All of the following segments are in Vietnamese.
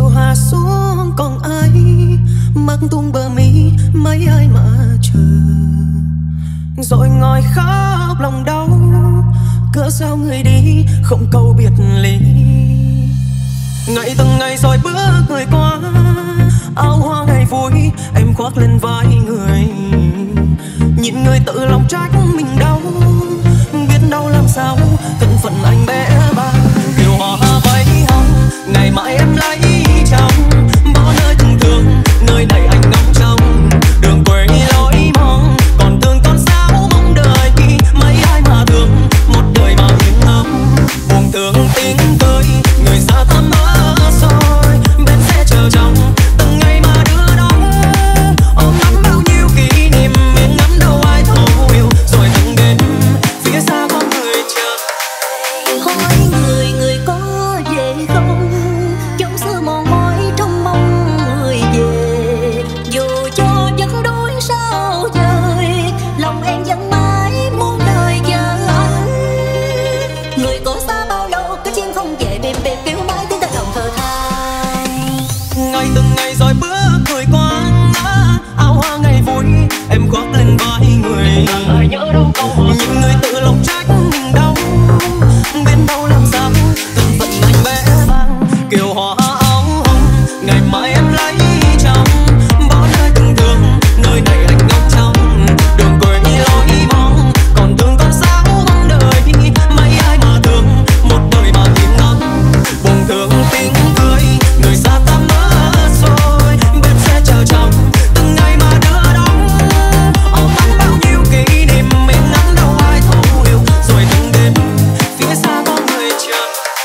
chiều hạ xuống còn ai mắt tung bờ mi mấy ai mà chờ, rồi ngồi khóc lòng đau cớ sao người đi không câu biệt ly. Ngày từng ngày rồi bước người qua, áo hoa ngày vui em khoác lên vai người, nhìn người tự lòng trách mình đau, biết đau làm sao thân phận anh bé bàng. Kiều hoa bay hồng ngày mai em lấy chồng, bỏ nơi từng thương nơi này anh ngóng trông, đường quê lối mong còn thương con sao mong đời, mấy ai mà thương một đời mà hiền ngẫm, buồn thương tiếng cười người xa thăm mơ rồi bên xe chờ chồng từng ngày mà đưa đón, ôm nắm bao nhiêu kỷ niệm mình ngắm đâu ai thấu hiểu, rồi từng đêm phía xa có người chờ. Hỏi người người có về không, trong xưa mòn mỏi trong mong người về, dù cho vẫn đôi sao trời lòng em vẫn mãi muốn đời chờ anh. Người có xa bao lâu cứ chim không về đêm đêm kêu mãi tiếng ta lòng thở than. Ngày từng ngày rồi bước người qua, áo hoa ngày vui em khoác lên vai người, những người tự lòng trách mình đau, biết đâu làm sao thân phận anh bé bàng. Kiều hoa áo hồng ngày mai em lấy chồng, bỏ nơi từng thương nơi này anh ngóng trông, đường quê lối mong còn thương con sao mong đời, mấy ai mà thương một đời mà hiền ngẫm, buồn thương tiếng cười người xa ta mơ rồi bên xe chờ chồng từng ngày mà đưa đón, ôm ấp bao nhiêu kỷ niệm mình ngắm đâu ai thấu hiểu, rồi từng đêm phía xa có người chờ.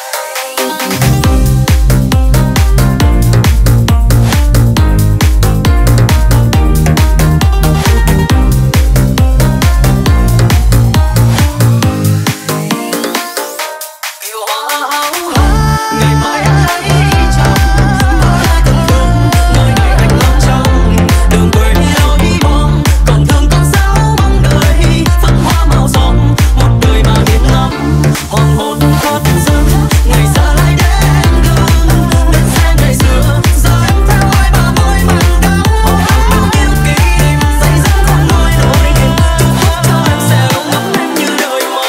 Kiều hoa áo hồng ngày mai em lấy chồng, bỏ lại từng thương nơi này anh ngóng trông, đường quê lối mong còn thương con sao mong đời, phất hoa màu son một đời mà hiền ngẫm, hoàng hôn khuất dần ngày xa lại đến gần, bên xe ngày xưa giờ em theo ai mà môi màng đắng, ôm ấp bao nhiêu kỷ niệm dây dứt không nói nổi niềm, chúc phúc cho em sẽ luôn ngắm em như đời mộng.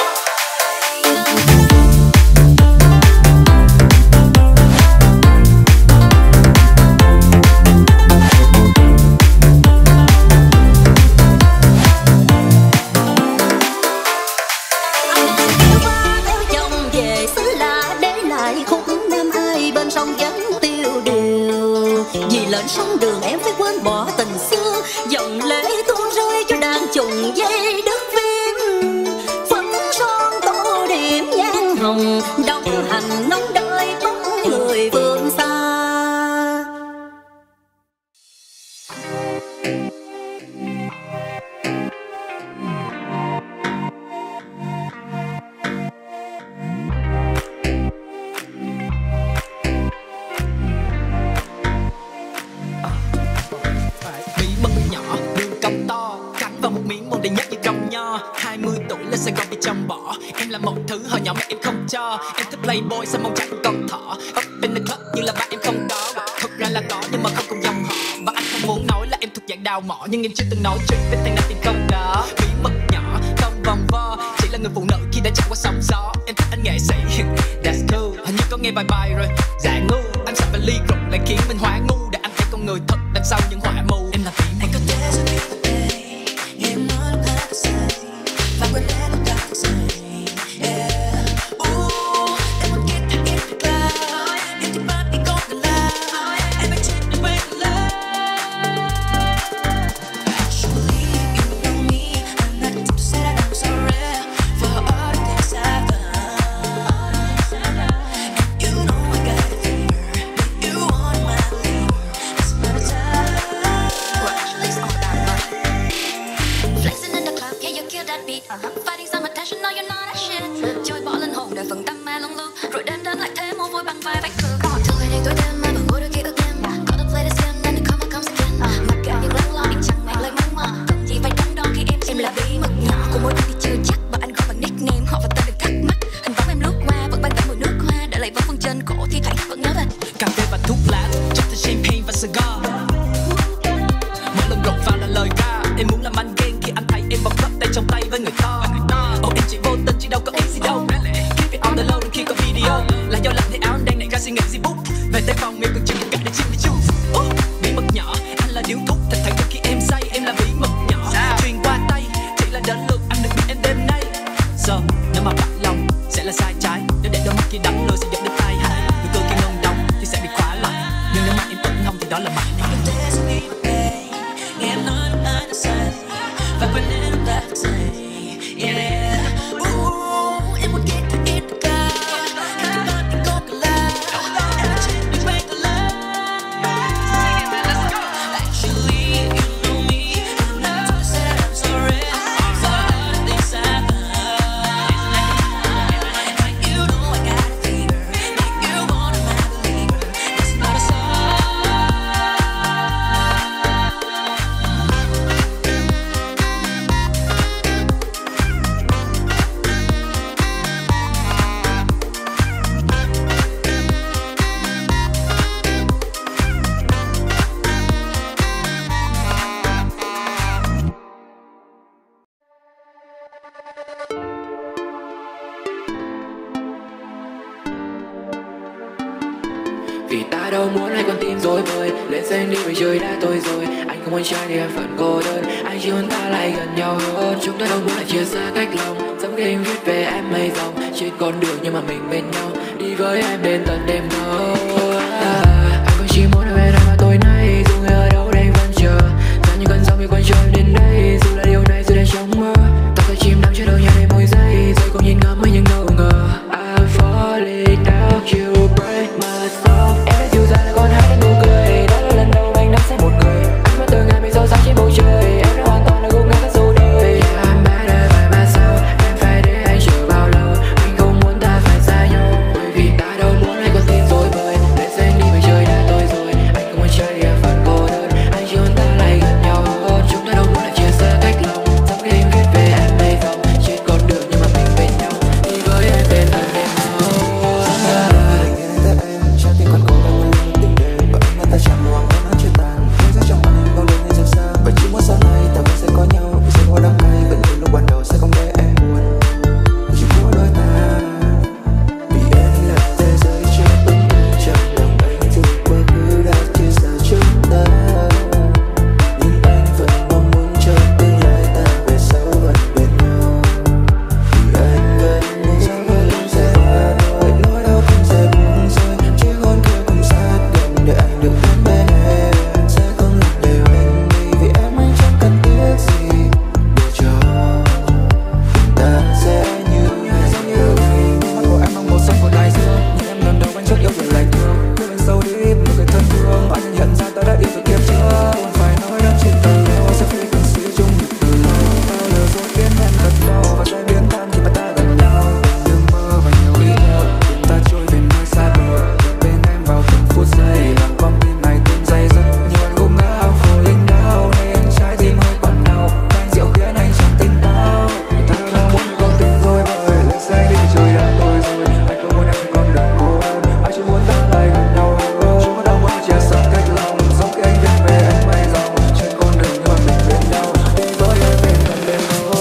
Yêu ba theo chồng về xứ lạ để lại khúc nam ai bên sông vẫn tiêu điều, vì lệnh sông đường em phải quên bỏ tình xưa, dòng lệ tuôn rơi cho đàn trùng dây đất viên, phấn son tô điểm nhan hồng đồng hành nóng đợi bóng người phương xa. Bí mật nhỏ, đường cong to, cắn vào một miếng môn đầy nhất như cong nho. 20 tuổi lên Sài Gòn bị chồng bỏ, em là một thứ hồi nhỏ mà em không cho. Em thích playboy sao mong chẳng con thỏ, up in the club như là ba em không có. Thực ra là có nhưng mà không cùng dòng họ, và anh không muốn nói là em thuộc dạng đào mỏ, nhưng em chưa từng nói chuyện với thằng nào thì không đó. Bí mật nhỏ, không vòng vo, chỉ là người phụ nữ khi đã trải qua sóng gió. Em thích anh nghệ sĩ, that's cool. Hình như có nghe vài bài rồi, dạ ngu. Anh sợ phải ly rụng lại khiến mình hóa ngu, để anh thấy con người thật đằng sau những họa mù. Em là bí mật. Anh có thể sẽ biết một ngày em nói lúc khác thật sai và quên hết lúc khác thật sai. Yeah, em muốn get thật loud, em thích bắt đi con gần loud, em phải chết để quên love. Actually, you know me, I'm not the type to say that I'm sorry for all the things I've done. And you know I got a fever, you want my liver, it's my time. Well, actually, it's all about Vẫn nhớ về cà phê và thuốc lá, chúc cho champagne và cigar. Mỗi lần lọt vào là lời ca. Em muốn làm anh ghen khi anh thấy em bấm tay trong tay với người ta. Em chỉ vô tình chứ đâu có ý gì đâu. Keep it on the low khi có video. Là do lạnh thì áo anh đang nảy ra suy nghĩ gì bút. Về tới phòng em cần chừng cả để chim đi chung. Bí mật nhỏ, anh là điếu thuốc. Thật thẳng khi em say, em là bí mật nhỏ. Truyền qua tay, chỉ là đến lượt anh được biết em đêm nay. Giờ nếu mà bắt lòng sẽ là sai trái. Nếu để đôi mắt kia đánh lừa sẽ dẫn đến tai hại. Nụ cười kia ngông đóng thì sẽ bị khóa lại. Nhưng nếu mà em tận hông thì đó là mãi. Nghe nói đúng ai đã sai và quên đi đúng ta thật sai. Em muốn get to it cao. Em nói tình cô cả là em đã chết đi quay cả là. Actually, you know me. I'm not so sad, I'm sorry for all the things I've done. Like you know I got a fever. Like you wanna my believer. It's not a song. Vì ta đâu muốn hai con tim dối bời. Lên xanh đi vì trời đã tối rồi. Anh không muốn trai thì em vẫn cô đơn. Anh chỉ muốn ta lại gần nhau hơn. Chúng ta đâu muốn lại chia xa cách lòng. Giống khi anh viết về em mây dòng. Trên con đường nhưng mà mình bên nhau. Đi với em đến tận đêm thâu. Anh cũng chỉ muốn ở bên em vào tối nay. Dù người ở đâu đây vẫn chờ. Ta như cơn sóng khi quanh trời đến đây. Dù là điều này dù đang trong mơ. Ta phải chìm đắm trên đôi nhà đầy mỗi giây. Rồi cùng nhìn ngắm với những ngâu ngờ. I'm falling down, you break my soul. Em đã dịu dàng là con hát đến nụ cười. Đó là lần đầu anh nắm say một người. Anh vẫn từng ngày mình sâu sắc trên bầu trời. Em đã hoàn toàn là gục ngã cả dù đời. Yeah, I'm better by myself. Em phải để anh chờ bao lâu. Mình không muốn ta phải xa nhau. Bởi vì ta đâu muốn hai con tim dối bời. Lên xanh đi vì trời đã tối rồi. Anh không muốn trai thì em vẫn cô đơn. Anh chỉ muốn ta lại gần nhau hơn. Chúng ta đâu muốn lại chia xa cách lòng. Giống khi anh viết về em mây dòng. Trên con đường nhưng mà mình bên nhau. Đi với em bên tận đêm thâu. Trái tim còn cố gắng muốn nhớ tình đề và anh là ta chẳng hoàng hôn hát chưa tàn. Những giấc trong anh bao lần như rời xa. Và chỉ muốn sau này ta vẫn sẽ có nhau. Vì sự hoa đắng cay vẫn như lúc ban đầu sẽ không để em buồn. Chỉ của đôi ta. Vì em là thế giới chưa từng chẳng lòng anh thì quá khứ đã chia xa chúng ta. Nhưng anh vẫn mong muốn cho tương lai ta về sau vẫn bên nhau. Vì anh vẫn muốn rằng vẫn luôn sẽ qua nỗi nỗi đau không sẽ buông rơi. Chiếc hôn kia cùng sát gần để anh được đến bên em. Sẽ không lặp đều anh đi vì em anh chẳng cần tiếc gì. Để cho chúng ta sẽ như ngày giống như mình. Mắt của em mong màu xanh của đại dương. Nhưng em lần đầu anh rất yêu rồi lại thương. Đưa bên sâu đi một người thân thương. Anh nhận ra ta đã yêu từ kiếp trước. Không phải nói đến chuyện từ lâu. Sẽ phải cần suy chung được từ lâu. Bao lừa dối khiến em thật đau. Và sẽ biến tan khi mà ta gần nhau. Đừng mơ và nhiều ý thơ. Cùng ta trôi về nơi xa bờ. Bên em vào từng phút giây. Làm con tim này tim dây dứt. Nhiều anh cũng ngã I'm falling down. Nay anh trái tim hơi còn đau. Anh rượu khiến anh chẳng tin tao. Người ta đâu muốn con tim dối bời. Lên xanh đi trời đã tối rồi. Anh không muốn em phải còn đừng cô đơn. Anh chỉ muốn ta lại gần nhau hơn. Chúng ta muốn chia xa cách lòng. Giống khi anh viết về em mây dòng. Trên con đường nhưng mà mình bên nhau. Đi với em bên tận đêm thâu.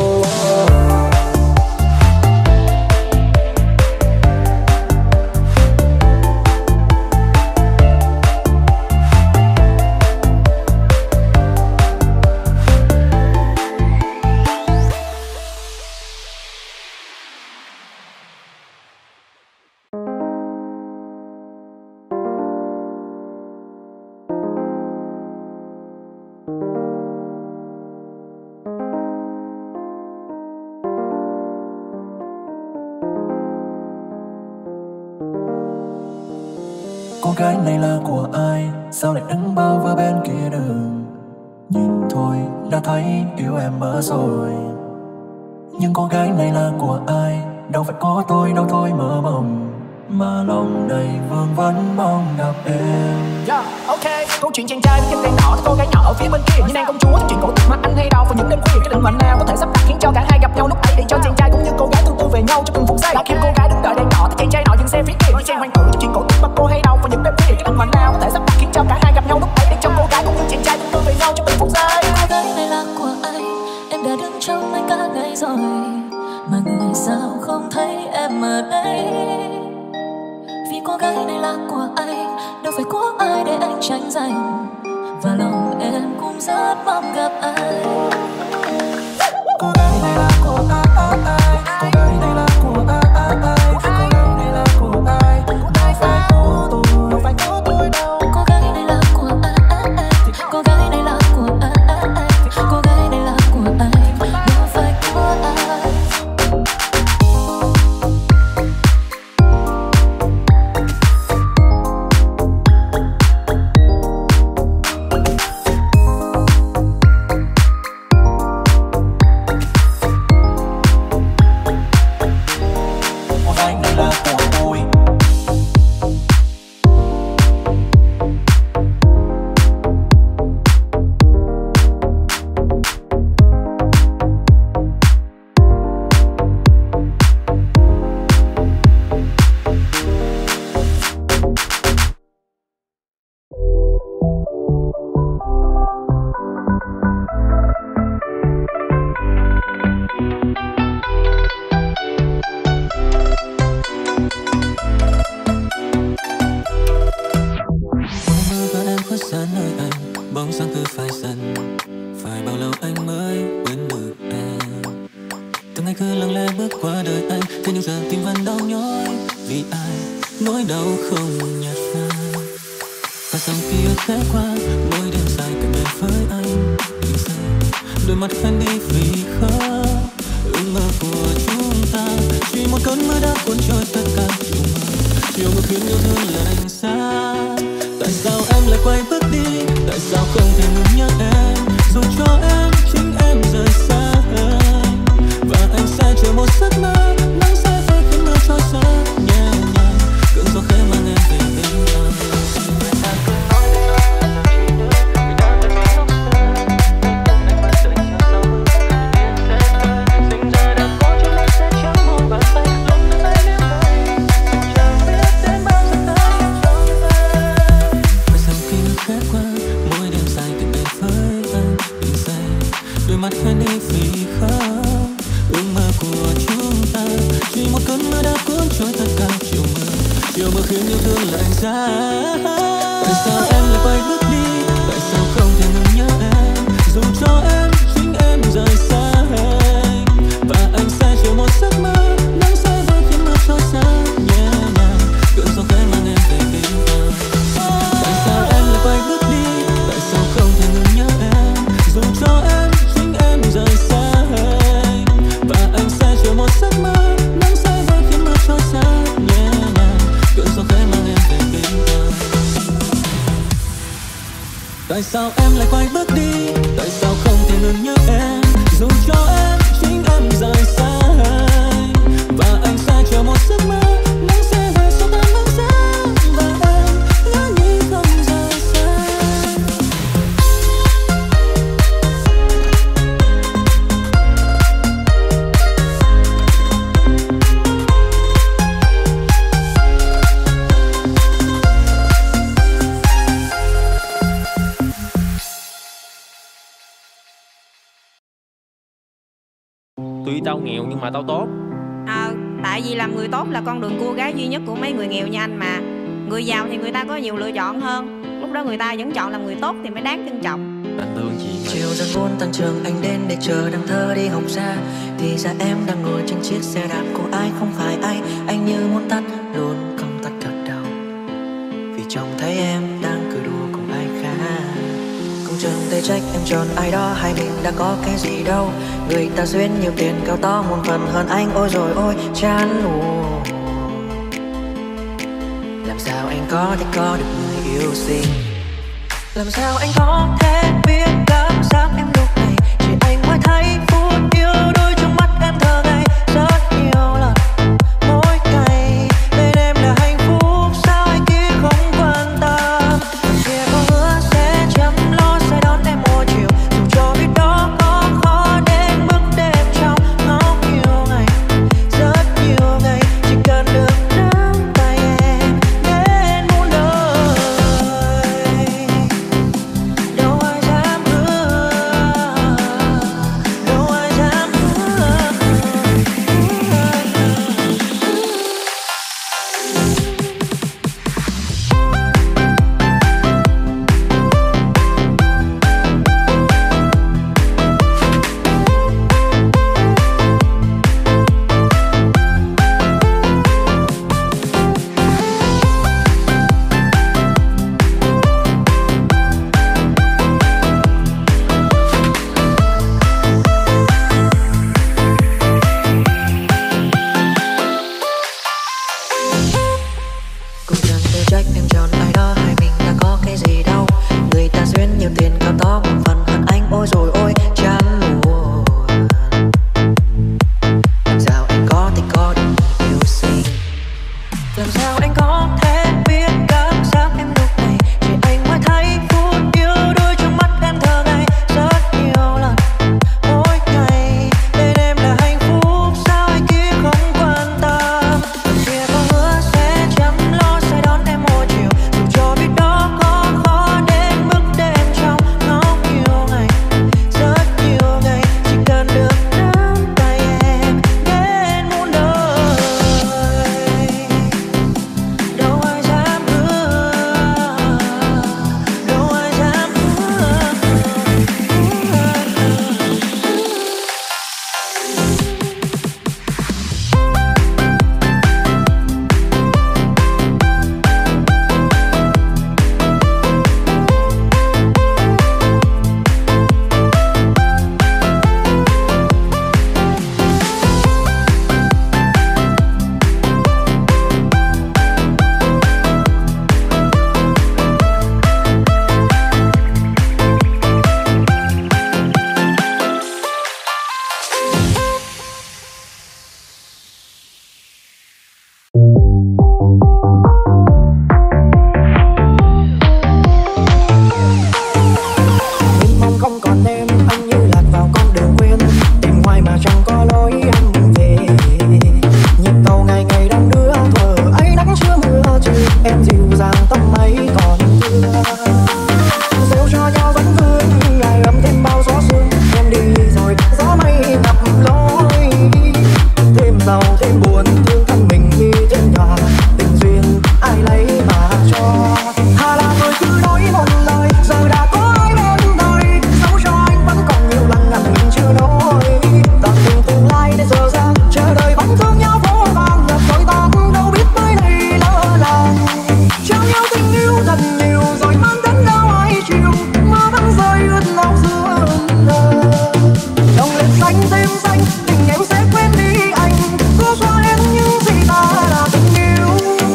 Cô gái này là của ai? Sao lại đứng bao vơ bên kia đường? Nhìn thôi đã thấy yêu em mất rồi. Nhưng cô gái này là của ai? Đâu phải có tôi đâu thôi mơ mộng. Mà lòng đầy vương vấn mong gặp em. Yeah, ok, câu chuyện chàng trai với chân đèn đỏ, cô gái nhỏ ở phía bên kia như nàng công chúa. Chuyện cổ tích mà anh hay đau vào những đêm khuya. Cái định mệnh nào có thể sắp đặt khiến cho cả hai gặp nhau lúc ấy, để cho chàng trai cũng như cô gái tương tư về nhau cho từng phút giây. Đã khi cô gái đứng đợi đèn đỏ thì chàng trai nọ dừng dừng xe phía kia như trang hoàng tử chuyện cổ tích mà cô hay đau vào những đêm khuya. Cái định mệnh nào có thể sắp đặt khiến cho cả hai gặp nhau lúc ấy để cho cô gái cũng như chàng trai tương tư về nhau trong từng phút giây. Cô gái này là của anh, em đã đứng trong anh cả ngày rồi mà người sao không thấy em ở đây. Vì cô gái này là của anh, đâu phải có ai để anh tranh giành, và lòng em cũng rất mong gặp anh. Cô gái này là của ai? Cô gái này là của ai? Cô gái này là của ai? Đâu phải của tôi, đâu phải của tôi đâu. Cô gái này là của ai? Cô gái này là của ai? Cô gái này là của anh, đâu phải của ai. Tại sao em lại quay bước đi? Tại sao không thể ngừng nhớ em? Dù cho em chính em rời xa anh, và anh sẽ chờ một giấc mơ. Nắng sẽ về sau tan nắng sáng, và em ngỡ như không rời xa. Tuy tao nghèo nhưng mà tao tốt. Tại vì làm người tốt là con đường cua gái duy nhất của mấy người nghèo như anh mà. Người giàu thì người ta có nhiều lựa chọn hơn, lúc đó người ta vẫn chọn làm người tốt thì mới đáng trân trọng. Anh thương chị mà. Chiều dần buồn tan trường anh đến để chờ đằng thơ đi học xa. Thì ra em đang ngồi trên chiếc xe đạp của ai không phải ai. Anh như muốn tắt luôn công tắc gật đầu, vì trông thấy em đang cười đùa cùng ai khác. Công trường tay trách em tròn ai đó, hai mình đã có cái gì đâu. Người ta duyên nhiều tiền cao to muôn phần hơn anh, ôi rồi ôi chán ù. Làm sao anh có thể có được người yêu xinh? Làm sao anh có thể biết cảm giác em lúc này? Chỉ anh mới thấy phút yêu đôi trong mắt em thơ ngây rất nhiều lần. Mỗi ngày bên em là hạnh phúc, sao anh kia không quan tâm? Chia có hứa sẽ chăm lo, sẽ đón em mỗi chiều, dù cho biết đó có khó đến mức đêm trong ngóng nhiều ngày, rất nhiều ngày. Chỉ cần được nắm tay trách em chọn ai đó, hai mình đã có cái gì đâu. Người ta duyên nhiều tiền cao to, một phần hận anh ôi rồi ôi chán buồn. Làm sao anh có thể có được người yêu xinh? Làm sao anh có thể biết cảm giác em lúc này? Chỉ anh mới thấy phút yêu đôi trong mắt em thơ ngây rất nhiều lần mỗi ngày. Bên em là hạnh phúc sao anh kia không quan tâm? Kia có hứa sẽ chăm lo sẽ đón em mỗi chiều, dù cho biết đó có khó đến mức để em trong ngóng nhiều ngày rất nhiều ngày. Chỉ cần được nắm tay em đến muôn đời, đâu ai dám hứa, đâu ai dám hứa. Mênh mông không còn em, anh như lạc vào con đường quên, tìm hoài mà chẳng có lối anh về. Nhịp cầu ngày ngày đang đưa thở ấy nắng chưa mưa chiều, em dịu dàng tóc mây còn chưa. Gieo cho nhau vẫn vương ngày ấm thêm bao gió sương, em đi rồi gió mây ngập lối. Thêm giàu thêm buồn thương thân mình như trên nhà, tình duyên ai lấy mà cho. Hà là người cứ nói một lời, giờ đã có ai bên đời, dẫu cho anh vẫn còn nhiều lần ngần ngừ chưa nói. Tạm tình tương lai đến giờ ra, chờ đợi vẫn thương nhau vô vàng, lập rồi ta cũng đâu biết tới này lỡ làng. Trao nhau tình yêu thật nhiều rồi mang đến đâu ai chịu, mơ vẫn rơi ướt lau giữa đời. Lòng lệ xanh thêm xanh, tình em sẽ quên đi anh, cố xóa hết những gì ta là tình yêu.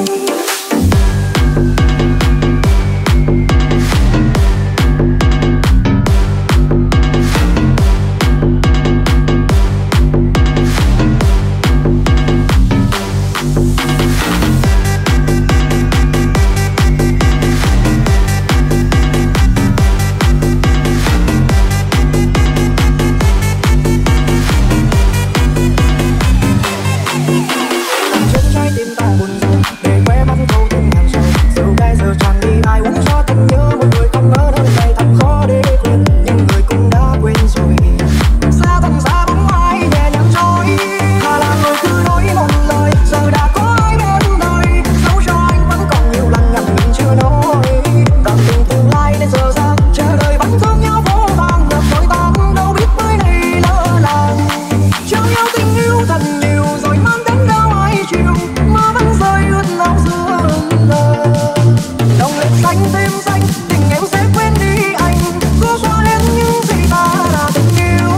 Trên trái tim ta buồn rầu, để quê bóng câu thêm ngàn sầu. Rượu gai giờ tràn đi ai uống cho tình nhớ một người không ngờ nơi này thật khó để quên, nhưng người cũng đã quên rồi. Xa tầm xa bóng ai nhẹ nhàng trôi, Hà là người cứ nói một lời, giờ đã có ai bên đời, dẫu cho anh vẫn còn nhiều lần ngần ngừ chưa nói. Tạm tình tương lai đến giờ ra, chờ đợi vẫn thương nhau vô vàng, lập rồi ta cũng đâu biết tới này lỡ làng. Trao nhau tình yêu thật nhiều rồi mang đến đâu ai chịu, mơ vẫn rơi ướt lau giữa đời. Lòng lệ xanh thêm xanh, tình em sẽ quên đi anh, cố xóa hết những gì ta là tình yêu.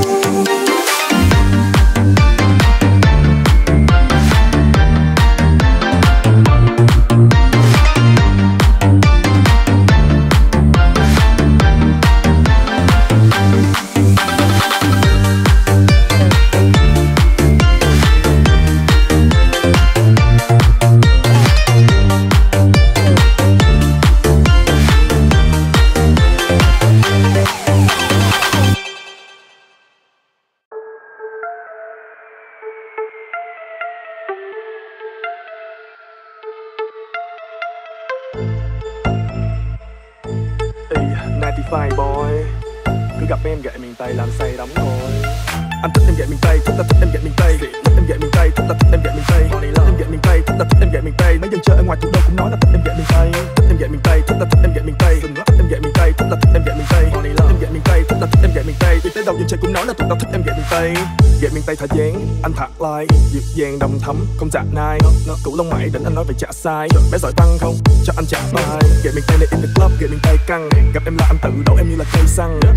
Ê, 95 boy, cứ gặp em gậy miền Tây làm say đắm thôi. Anh thích em gậy miền Tây, thích là thích em gậy miền Tây, thích em gậy miền Tây, thích là thích em gậy miền Tây, thích em gậy miền Tây, thích là thích em gậy miền Tây. Mấy dân chơi ở ngoài thủ đô cũng nói là thích em gậy miền Tây, thích em gậy miền Tây, thích là thích em gậy miền Tây, thích em gậy miền Tây, thích là thích em gậy miền Tây, thích em gậy miền Tây, thích là thích em gậy miền Tây. Đi tới đâu dân chơi cũng nói là tụi tao thích em gậy miền Tây. Gậy miền Tây thả dáng, anh thạc like, dịu dàng đầm thắm, không dạ nai, cũ lông mày định anh nói về trả sai, bé giỏi tăng không cho anh trả bài. Gậy miền Tây này in the club, gậy miền Tây căng, gặp em là anh tự đổ em như là cây xăng.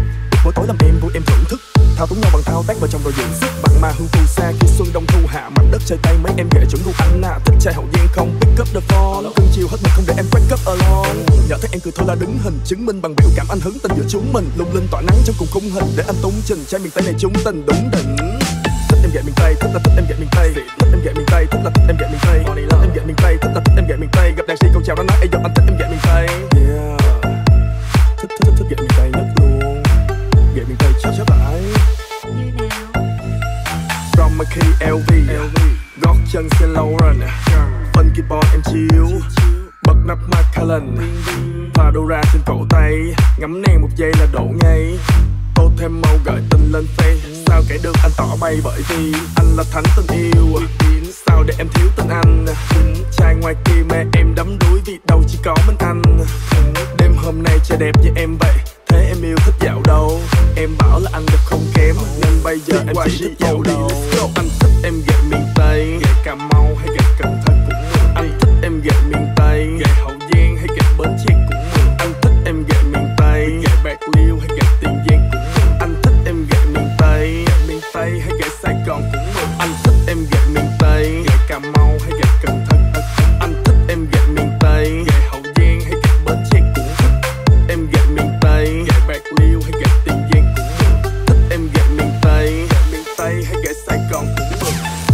Mỗi tối làm em vui em thưởng thức, thao túng nhau bằng thao tác vào trong rồi dưỡng sức. Bạn mà hương phù sa khi xuân đông thu hạ mảnh đất chơi tay mấy em ghệ chuẩn gu anh à. Thích trai hậu giang không pick up the phone, cưng chiều hết mình không để em break up alone. Nhỏ thấy em cười thôi là đứng hình, chứng minh bằng biểu cảm anh hứng tình giữa chúng mình. Lung linh tỏa nắng trong cùng khung hình để anh tung trình trai miền Tây này chúng tình đúng đỉnh. Thích em ghệ miền Tây, thích là thích em ghệ miền Tây. Thích em ghệ miền Tây, thích là thích em ghệ miền Tây. Thích em ghệ miền Tây, thích là thích em ghệ miền Tây. Gặp đàn sĩ câu chào nó nói ê yo anh thích em ghệ miền Tây. Yeah. Thích ghệ miền Tây nhất luôn. Ghệ miền Tây chắc phải như nào? From my key LV, gót chân Saint Laurent, funky boy em chill, bật nắp Macallan, Fedora trên cổ tay, ngắm nàng một giây là đổ ngay. Tô thêm màu gợi tình lên face, sao kể được anh tỏ bay bởi vì anh là thánh tình yêu. Sao để em thiếu tình anh? Trai ngoài kia mê em đắm đuối vì đâu chỉ có mình anh. Đêm hôm nay trời đẹp như em vậy, thế em yêu thích dạo đâu? Em bảo là anh đẹp không kém, nên bây giờ em chỉ thích dạo đâu. Anh thích em ghệ miền Tây, ghệ Cà Mau hay ghệ Cần Thơ cũng được. Anh thích em ghệ miền Tây, ghệ Hậu Giang hay ghệ Bến Tre cũng được. Anh thích em ghệ miền Tây, ghệ Bạc Liêu hay ghệ Tiền Giang cũng được. Anh thích em ghệ miền Tây hay ghệ Sài Gòn cũng được. Anh thích em ghệ miền Tây, ghệ Cà Mau hay ghệ Cần Thơ. Anh thích em ghệ miền Tây, ghệ Hậu Giang hay ghệ Bến Tre cũng thích. Em ghệ miền Tây, ghệ Bạc Liêu hay ghệ Tiền Giang cũng được. Thích em ghệ miền Tây hay ghệ Sài Gòn cũng được.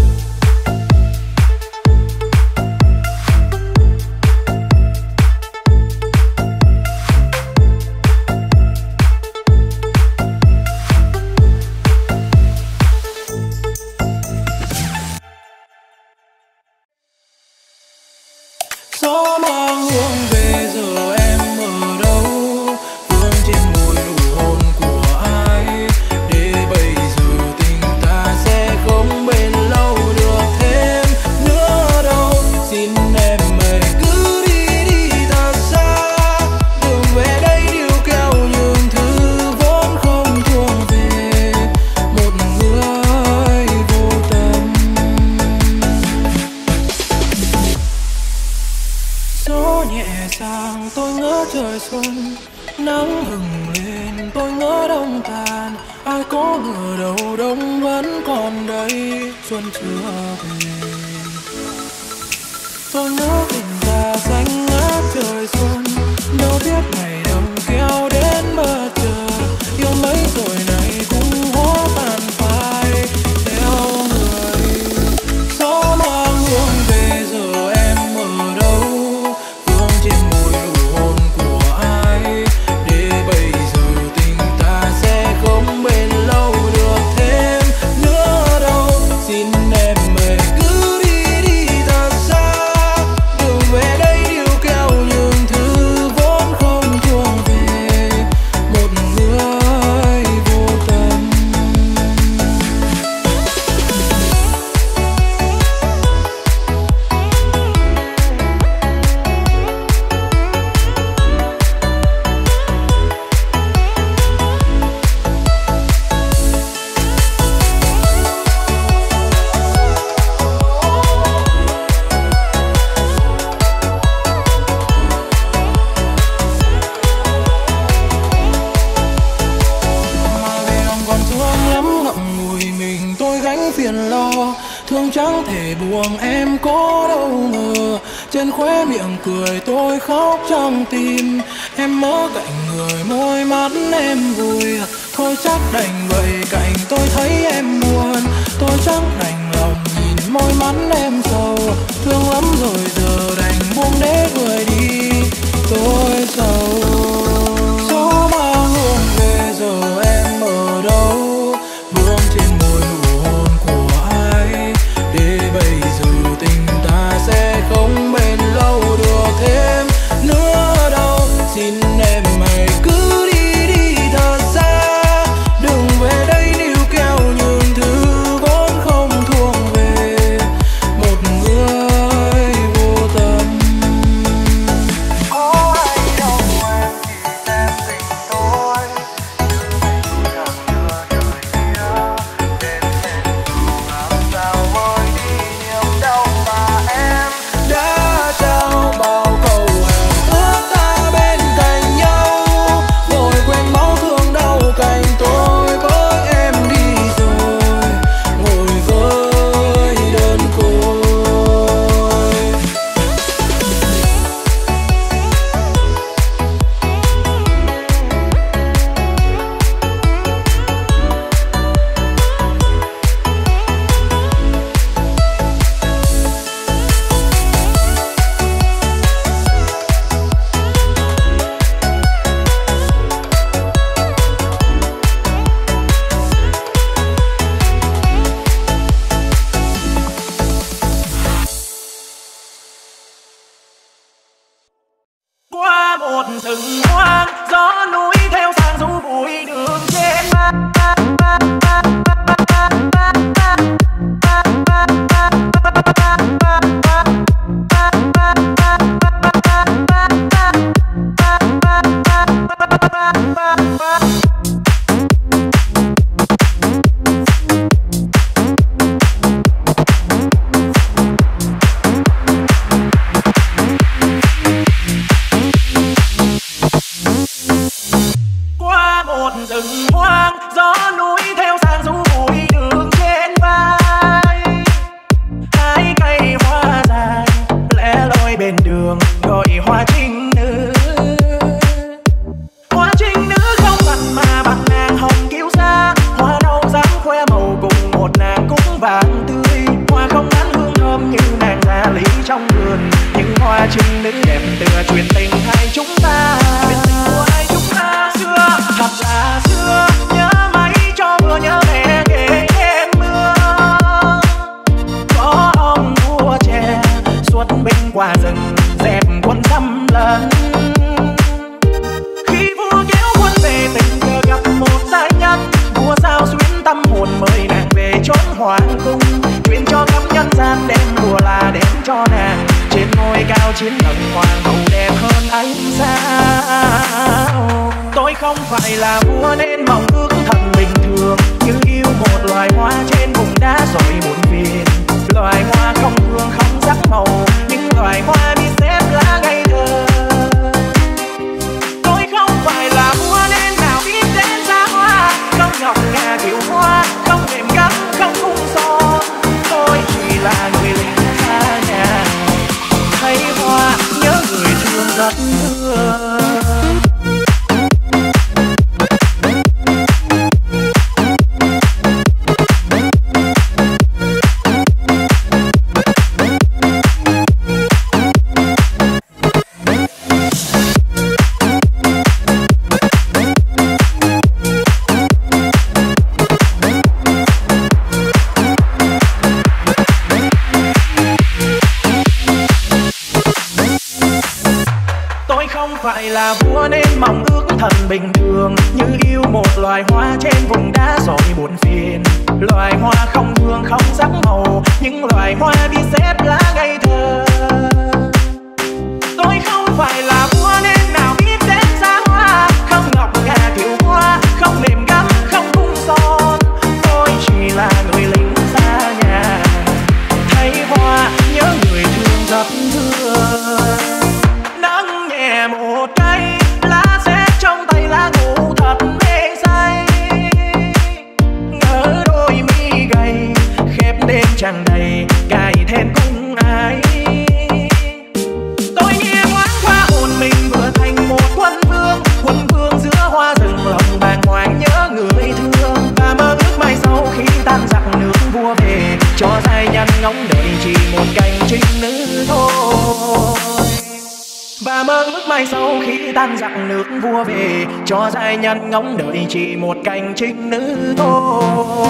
Gió mang hương về giờ em ở đâu, vương trên môi nụ hôn của ai. Để bây giờ tình ta sẽ không bền lâu được thêm nữa đâu. Xin em hãy cứ đi thật xa, đừng về đây níu kéo những thứ vốn không thuộc về một người vô tâm. Gió nhẹ sang tôi ngỡ trời xuân, nắng hừng lên tôi ngỡ đông tàn. Ai có ngờ đâu đông vẫn còn đây, xuân chưa về. Tôi ngỡ tình ta xanh ngát trời xuân, đâu biết ngày đông kéo đến bờ trời. Yêu mấy rồi này cũng hóa tàn phai theo người. Gió mang hương về giờ em ở đâu, vương trên môi nụ hôn của ai. Để bây giờ tình ta sẽ không bền lâu được thêm nữa đâu. Xin em hãy cứ đi thật xa, đừng về đây níu kéo những thứ vốn không thuộc về một người vô tâm. Mà về lòng còn thương lắm, ngậm ngùi mình tôi gánh phiền lo. Thương chẳng thể buông em có đâu ngờ, trên khóe miệng cười tôi khóc trong tim. Em mơ cạnh người môi mắt em vui, thôi chắc đành vậy cạnh tôi thấy em buồn. Tôi chẳng đành lòng nhìn môi mắt em sầu, thương lắm rồi giờ đành buông để người đi. Tôi sầu. Gió mang hương về giờ em ở đâu, vương trên môi nụ hôn của ai. Để bây giờ tình ta sẽ không bền lâu được thêm nữa đâu. Xin em hãy cứ đi thật xa, đừng về đây níu kéo những thứ vốn không thuộc về một người vô tâm. một rừng hoang, gió núi theo sang du bụi đường trên rừng hoang, gió núi theo sang du bụi đường trên vai. Hai cây hoa dài lẻ loi bên đường gọi hoa trinh nữ. Hoa trinh nữ không bằng mà bằng nàng hồng kiêu sa. Hoa nâu dáng khoe màu cùng một nàng cúc vàng tươi. Hoa không ngắn hương thơm như nàng gia lý trong vườn. Nhưng hoa trinh nữ đẹp tựa chuyện tình hai chúng ta. Chuyện tình của hai chúng ta xưa thật là xưa, nhớ mấy cho vừa nhớ mẹ kể em mưa. Có ông vua trẻ xuất binh qua rừng dẹp quân xâm lấn. Khi vua kéo quân về tình cờ gặp một giai nhân. Vua sao xuyến tâm hồn mời nàng về chốn hoàng cung. Truyền cho khắp nhân gian đem đùa là đem cho nàng. Trên ngôi cao chiến thần hoàng hậu đẹp hơn ánh sao. Tôi không phải là vua nên mong ước thật bình thường. Như yêu một loài hoa trên vùng đá rồi buồn phiền. Loài hoa không hương không sắc màu, nhưng loài hoa biết xếp lá ngây thơ. Tôi không phải là vua nên nào biết đến xa hoa. Không ngọc ngà kiệu hoa, không mềm gấm, không cung son. Tôi chỉ là người lính xa nhà, thấy hoa nhớ người thương rất thương. Phải là vua nên mong ước thật bình thường. Như yêu một loài hoa trên vùng đá rồi buồn phiền. Loài hoa không hương không sắc màu, nhưng loài hoa biết xếp lá ngây thơ. Tôi không phải là vua nên nào biết đến xa hoa. Không ngọc ngà kiệu hoa, không nệm gấm, không cung son. Tôi chỉ là người lính xa nhà, thấy hoa nhớ người thương rất thương. Nắng nhẹ một cây lá xếp trong tay lá ngủ thật mê say. Ngỡ đôi mi gầy khép đêm tràn đầy cài thêm cung ai. Tôi nghe thoáng qua hồn mình vừa thành một quân vương giữa hoa rừng lòng bàng hoàng nhớ người thương. Và mơ ước mai sau khi tan giặc nước vua về, cho giai nhân ngóng đợi chỉ một cành trinh nữ thôi. Và mơ ước mai sau khi tan giặc nước vua về, cho giai nhân ngóng đợi chỉ một cành trinh nữ thôi.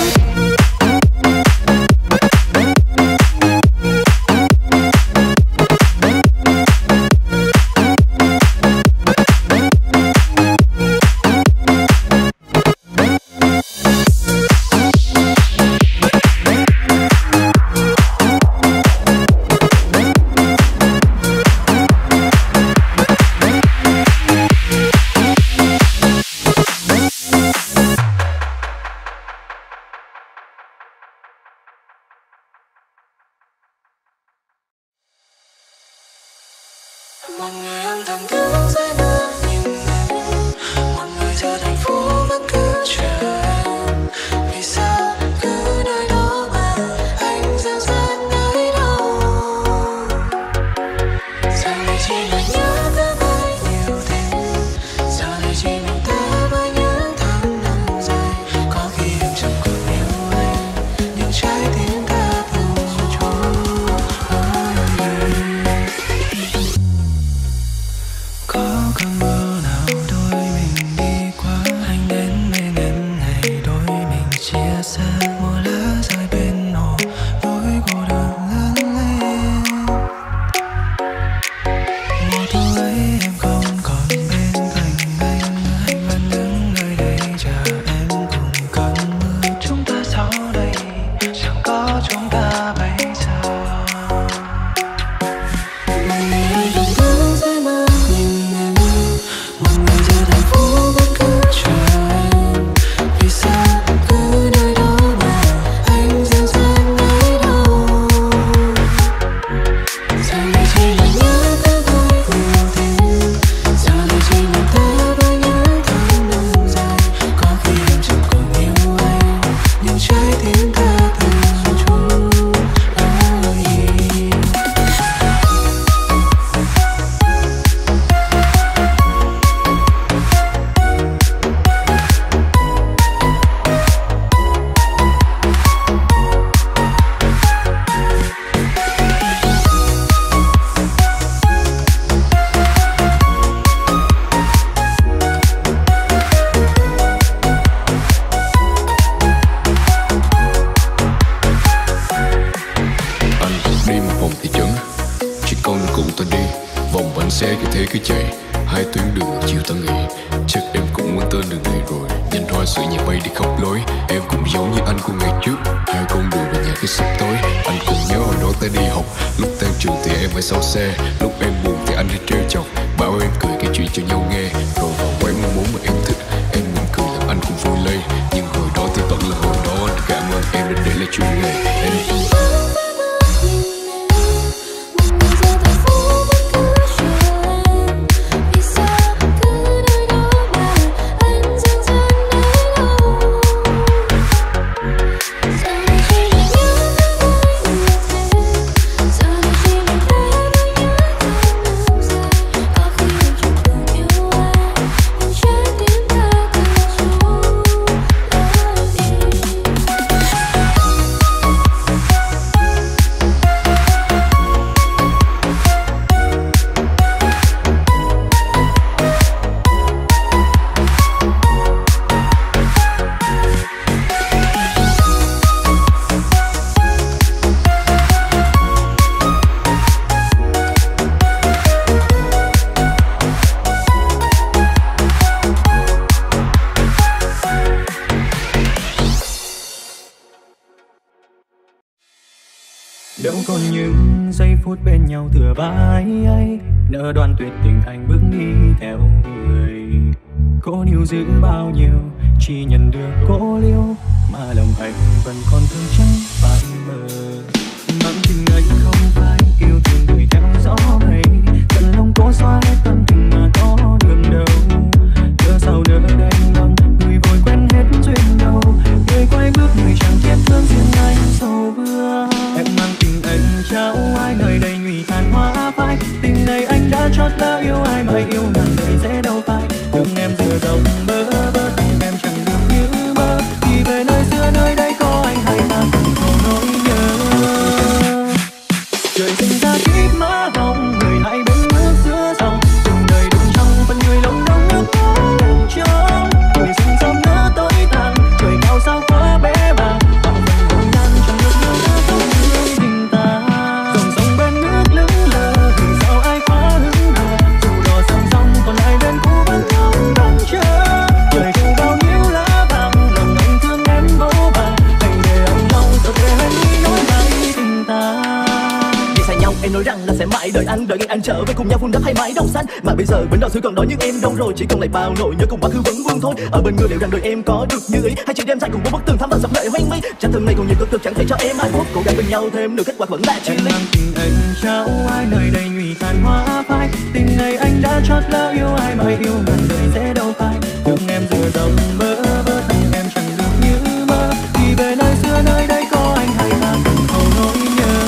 Mọi người âm thầm cứ dõi nơ nhìn em. Mọi người giờ thành phố vẫn cứ chờ em. Vì sao cứ nơi đó mà anh dạo dắt nơi đâu. Giờ này chỉ là nhớ cứ với nhiều thêm. Giờ này chỉ mình ta với những tháng năm dài. Có khi em chẳng còn yêu anh, nhưng trái tim ta không trôi. Có cơn mưa nào đôi mình đi qua, anh đến bên em cứ chạy hai tuyến đường chiều ta nghỉ. Chắc em cũng muốn tên đường này rồi. Nhanh hoa sữa nhẹ bay đi khắp lối. Em cũng giống như anh của ngày trước. Hai con đường về nhà khi sắp tối. Anh cũng nhớ hồi đó ta đi học. Lúc tan trường thì em ở sau xe. Lúc em buồn thì anh hay trêu chọc. Bảo em cười kể chuyện cho nhau nghe. Rồi vào quán mong muốn mà em thích. Em mỉm cười làm anh cũng vui lây. Nhưng hồi đó thì vẫn là hồi đó. Anh cảm ơn em đã để lại chuyên nghề. Em đâu còn những giây phút bên nhau thừa vai ấy, nỡ đoạn tuyệt tình anh bước đi theo người. Cố níu giữ bao nhiêu chỉ nhận được cố liêu, mà lòng anh vẫn còn thương trắng phai mờ. Bằng tình anh không phải yêu thương người theo gió mây, cần lòng cố xóa hết tâm tình mà có đường đâu. Cớ sao nỡ đành lòng người vội quen hết duyên đâu, người quay bước người chẳng biết thương riêng anh sâu bước. Em mang tình anh trao ai nơi đây nhụy tàn hoa phai, tình này anh đã chót lỡ yêu ai mà yêu ngàn đời dễ đâu phai. Đừng em dừa dòng bơ vơ tình em chẳng được như mơ, thì về nơi xưa nơi đây có anh hay ta cùng khổ nỗi nhớ. Trời sinh ra kiếp má hồng, người hai bên nước giữa dòng, từng đời đụng trong phần người lòng đông nước mắt lưng trống. Tuổi xuân sớm nỡ tối tàn, trời cao sao quá bé bàng, bao phần hồng nhan chẳng được như nước không thương tình ta. Dòng sông bên nước lững lờ, vì sao ai quá hững hờ, dù đò song song còn ai bên cũ vẫn không đón chờ. Trời thu bao nhiêu lá vàng, lòng anh thương em vô vàng, anh để anh lòng sợ về hết đi nói lại tình ta. Nhau em nói rằng là sẽ mãi đợi anh trở về cùng nhau vun đắp hai mái đồng xanh, mà bây giờ bến đò xưa còn đó nhưng em đâu rồi, chỉ còn lại bao nỗi nhớ cùng quá khứ vẫn vương thôi. Ở bên người liệu rằng đời em có được như ý, hay chỉ đêm dài cùng một bức tường thắm và sập lệ hoang mi. Chắc thương này còn nhiều cực thực chẳng thể cho em ai phút, cố gắng bên nhau thêm nửa kết quả vẫn là chia ly. Em mang tình anh trao ai nơi đây nhụy tàn hoa phai, tình này anh đã chót lỡ yêu ai mà yêu ngàn đời dễ đâu phai. Thương em dừa dòng bơ vơ tình em chẳng được như mơ, thì về nơi xưa nơi đây có anh hay ta cùng khổ nỗi nhớ.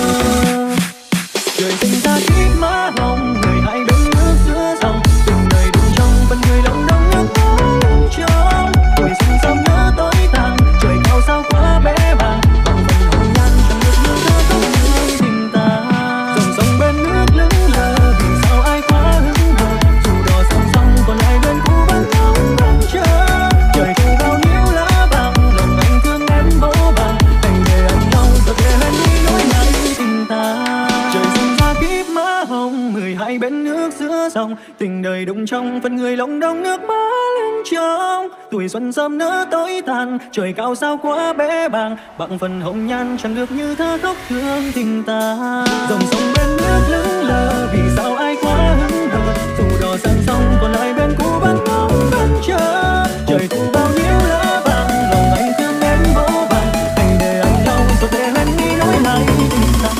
Trời sinh ra kiếp má hồng, người hai bên nước giữa dòng, từng đời đụng trong phần người lòng đông nước mắt lưng trống. Tuổi xuân sớm nỡ tối tàn, trời cao sao quá bé bàng, bằng phần hồng nhan chẳng được như thơ không thương tình ta. Dòng sông bên nước lững lờ, vì sao ai quá hững hờ, dù đò song song còn ai bên cũ vẫn không đón chờ. Trời thu bao nhiêu lá vàng, lòng anh thương em vô vàng, anh để anh lòng sợ về hết đi nói lại tình ta. Trời sinh ra kiếp má hồng, 12 bên nước giữa dòng, tình đời đụng trong phần người lòng đông nước mắt lưng trống. Tuổi xuân sớm nỡ tối tàn, trời cao sao quá bé bàng, bằng phần hồng nhan chẳng được như thơ khóc thương tình ta. Dòng sông bên nước lững lờ, vì sao ai quá hững hờ, dù đò sang sông còn ai bên cũ vẫn ngóng vẫn chờ. Trời thu bao nhiêu lá vàng, lòng anh thương em vô vàng, anh để anh lòng rồi để anh nghĩ nói lại tình ta.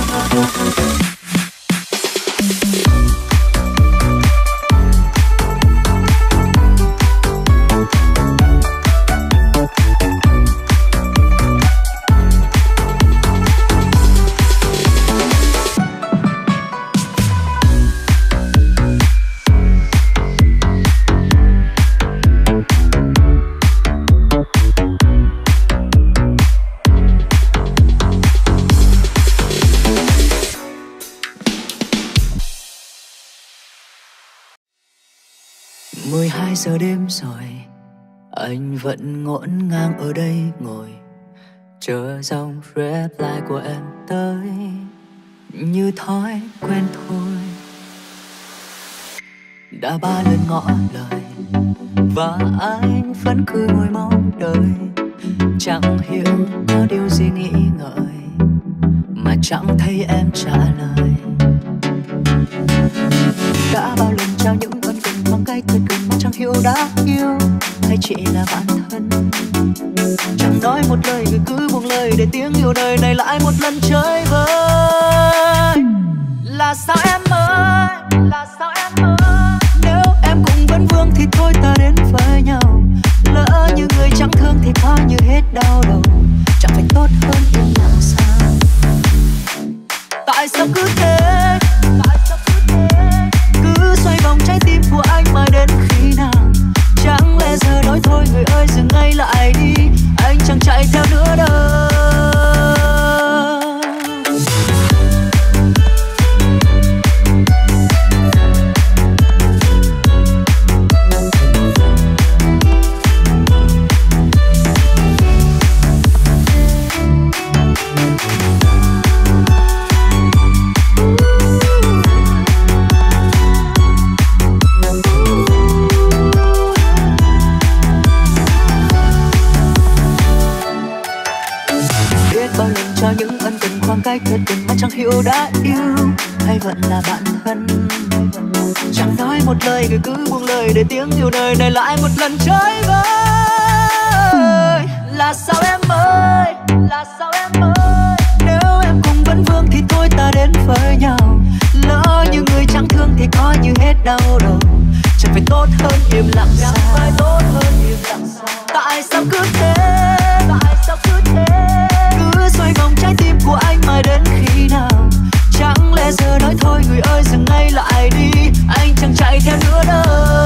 Giờ đêm rồi, anh vẫn ngổn ngang ở đây ngồi, chờ dòng reply của em tới như thói quen thôi. đã 3 lần ngỏ lời và anh vẫn cứ ngồi mong đợi, chẳng hiểu có điều gì nghĩ ngợi mà chẳng thấy em trả lời. Đã bao lần trao những ân cần khoảng cách thật gần mà chẳng hiểu đã yêu hay chỉ là bạn thân. Chẳng nói một lời người cứ buông lời để tiếng yêu đời này lại một lần chơi vơi. Là sao em ơi, là sao em ơi, nếu em cũng vẫn vương thì thôi ta đến với nhau. Lỡ như người chẳng thương thì coi như hết đau đầu, chẳng phải tốt hơn im lặng sao? Tại sao cứ thế, cứ xoay vòng trái tim của anh mà đến khi nào? Chẳng lẽ giờ nói thôi người ơi dừng ngay lại đi, anh chẳng chạy theo nữa đâu. Những ân tình khoảng cách thật gần mà chẳng hiểu đã yêu hay vẫn là bạn thân. Chẳng nói một lời người cứ buông lời để tiếng yêu đời này lại một lần chơi vơi. Là sao em ơi, là sao em ơi, nếu em cũng vẫn vương thì thôi ta đến với nhau. Lỡ như người chẳng thương thì coi như hết đau đầu, chẳng phải tốt hơn im lặng sao? Phải tốt hơn im lặng sao? Tại sao cứ thế, tại sao cứ thế, cứ xoay vòng trái tim của anh mãi đến khi nào? Chẳng lẽ giờ nói thôi người ơi dừng ngay lại đi, anh chẳng chạy theo nữa đâu.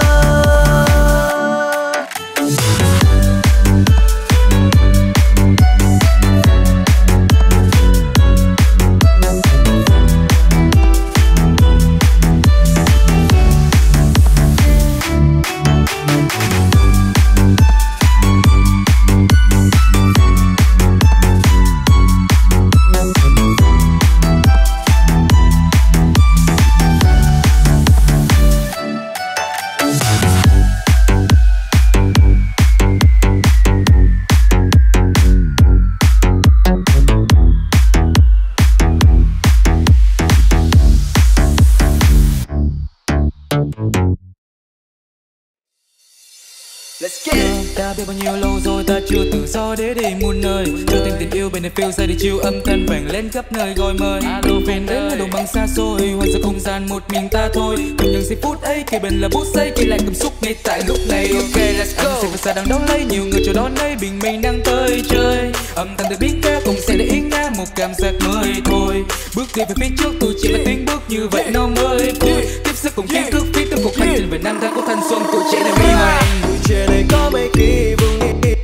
Ta biết bao nhiêu lâu rồi ta chưa tự do để đi muôn nơi, chưa tìm tình yêu bên này feel say để chill âm thanh vang lên khắp nơi gọi mời. Alo về đến là đồng bằng xa xôi, hoàn ra không gian một mình ta thôi. Cùng những giây phút ấy kề bên là bút giấy, kể lại cảm xúc ngay tại lúc này. Ok let's go. Anh sẽ xa đang đón lấy nhiều người chờ đón ấy, bình minh đang tới chơi. Âm thanh từ biến ca cùng sẽ để yên nga một cảm giác mới thôi. Bước đi về phía trước tôi chỉ là tiếng bước như vậy nó mới vui. Tiếp sức cùng kiến thức phía từng cuộc hành trình về năm tháng của thanh xuân tuổi trẻ này mi hoành. Trời này có mấy kỳ vương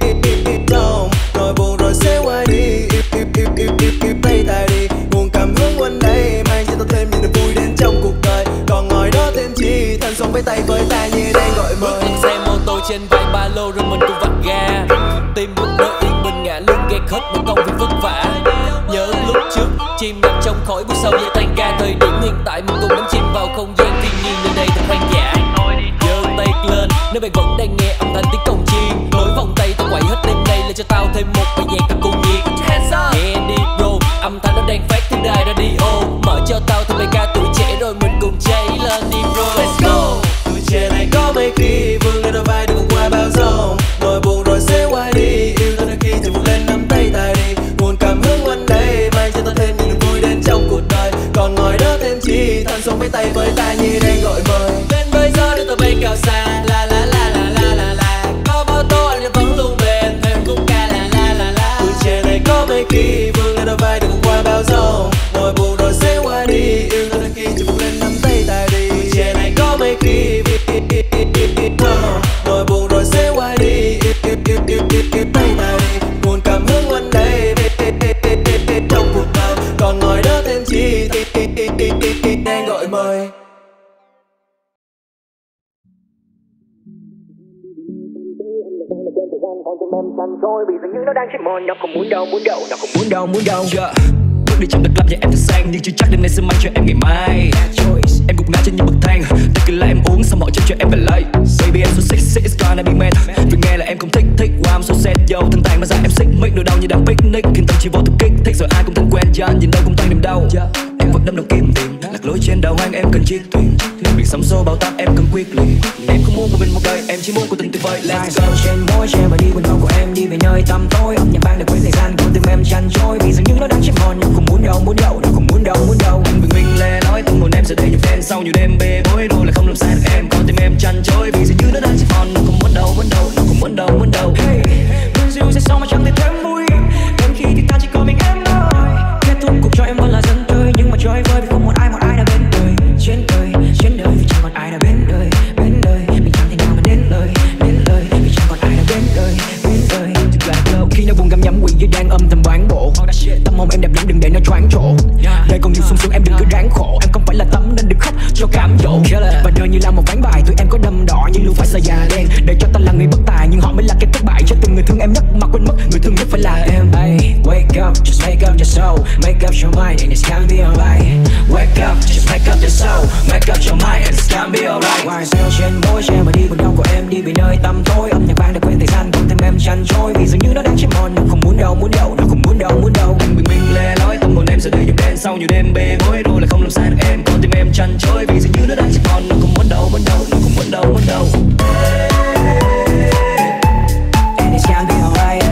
lòng, nỗi buồn rồi sẽ qua đi. Yêu tay ta đi, nguồn cảm hứng quanh đây mang cho ta thêm những niềm vui đến trong cuộc đời. Còn ngồi đó thêm chi, thanh xuân với tay với ta như đang gọi mời. Xe mô tô trên vai ba lô rồi mình cùng vặt ga, tim một đôi yên bình ngả lưng ghét hết một công việc vất vả. Nhớ lúc trước chim nằm trong khói buốt sau dây tan ca, thời điểm hiện tại mình cùng đắm chìm vào không gian thiên nhiên nơi đây thật hoang dã. Giơ tay lên nếu bạn vẫn đang nghe âm thanh tiếng cồng chiên, nối vòng tay tao quậy hết đêm nay lên cho tao thêm một bài nhạc thật cuồng nhiệt. Nghe đi bro, âm thanh nó đang phát trên đài radio, mở cho tao thêm bài ca tuổi trẻ rồi mình cùng cháy lên đi bro. Let's go. Tuổi trẻ này có mấy kỳ vương lên đôi vai được cùng qua bao giông, nỗi buồn rồi sẽ qua đi, yêu ta đôi khi thì vụt lên nắm tay ta đi. Nguồn cảm hứng quanh đây mang cho ta thêm những niềm vui đến trong cuộc đời. Còn ngồi đó thêm chi, thanh xuân với tay với ta như đang gọi mời. Bên với gió đưa tao bay cao xa, la la la la la la la. Có bao tô anh vẫn luôn bên theo khúc ca la la la la. Tuổi trẻ này có mấy kỳ vương lên đôi vai được cùng qua bao giông, nỗi buồn rồi sẽ qua đi, yêu ta đôi khi chỉ vụt lên nắm tay ta đi. Tuổi trẻ này có mấy kỳ nỗi buồn rồi sẽ qua đi, yêu tay ta đi. Nguồn cảm hứng quanh đây trong cuộc đời. Còn ngồi đó thêm chi đang gọi mời. Còn tim em chăn trôi bị dường như nó đang chết mòn, nó không muốn đâu, muốn đâu, nó không muốn đâu, muốn đâu. đi trong đất lắm và em thật sang, nhưng chưa chắc đêm nay sẽ mang cho em ngày mai. Em gục ngã trên những bậc thang, tequila em uống xong họ cho em về lại. Baby em so sexy, it's gonna be mad. Vì nghe là em không thích, wow I'm so sad yo. Thân tàn mà ra em xích mít nỗi đau như đang picnic. Khiến tâm chỉ vô thức kích thích rồi ai cũng thân quen dần, nhìn đâu cũng toàn niềm đau. Em vẫn đâm đầu kim tiền, lạc lối trên đầu hoang em cần chiếc thuyền. Việc sống xô bao táp em cần quyết liệt. Em không muốn một mình một đời, em chỉ muốn cuộc tình tuyệt vời. Let's go. Trên môi che và đi quên con của em đi về nơi tăm tối. Âm nhạc vang để quên thời gian của tim em chăn trôi. Vì dường như nó đang chìm hòn nhưng không muốn đâu, nó không muốn đâu. Anh bình minh lẻ loi tâm hồn em giờ đây nhục đen sau nhiều đêm bê bối rồi lại không làm sai được em. Con tim em chăn trôi vì dường như nó đang chìm hòn, nó không muốn đâu, nó không muốn đâu. Hey, cơn dịu sẽ xong mà chẳng thể thêm vui. Đến khi thì ta chỉ có mình em thôi. Kết thúc cuộc cho em vẫn là dân chơi, nhưng mà chơi vơi vì không một ai đã bên đời. Trên đời vì chẳng còn ai đã bên đời. Mình chẳng thể nào mà đến lời vì chẳng còn ai đã bên đời. Thực là đâu khi nó buồn găm nhắm quỷ như đang âm thầm bán bộ. Tâm hồn em đẹp lắm đừng để nó choáng trộn. Đời còn nhiều sung sướng em đừng cứ ráng khổ. Em không phải là tấm nên đừng khóc cho cám dỗ. Và đời như là một ván bài tụi em có đâm đỏ nhưng luôn phải xài già đen. Để cho ta là người bất tài nhưng họ mới là cái thất bại. Cho từng người thương em nhất mà quên mất người thương nhất phải là em. Hey, wake up, just make up your soul, make up your mind and it's gonna be alright. Wake up, just make up your soul, make up your mind and it's gonna be alright. Ngoài sao trên môi che mà đi cùng nhau của em đi về nơi tăm tối. Âm nhạc vang để quên thời gian con tim em chăn trôi. Vì dường như nó đang chìm hòn, nó không muốn đâu, nó không muốn đâu. Anh bình minh lẻ loi tâm hồn em giờ đây nhục đen sau nhiều đêm bê bối rồi lại không làm sai được em. Con tim em chăn trôi vì dường như nó đang chìm hòn, nó không muốn đâu, nó không muốn đâu. And it's gonna be alright.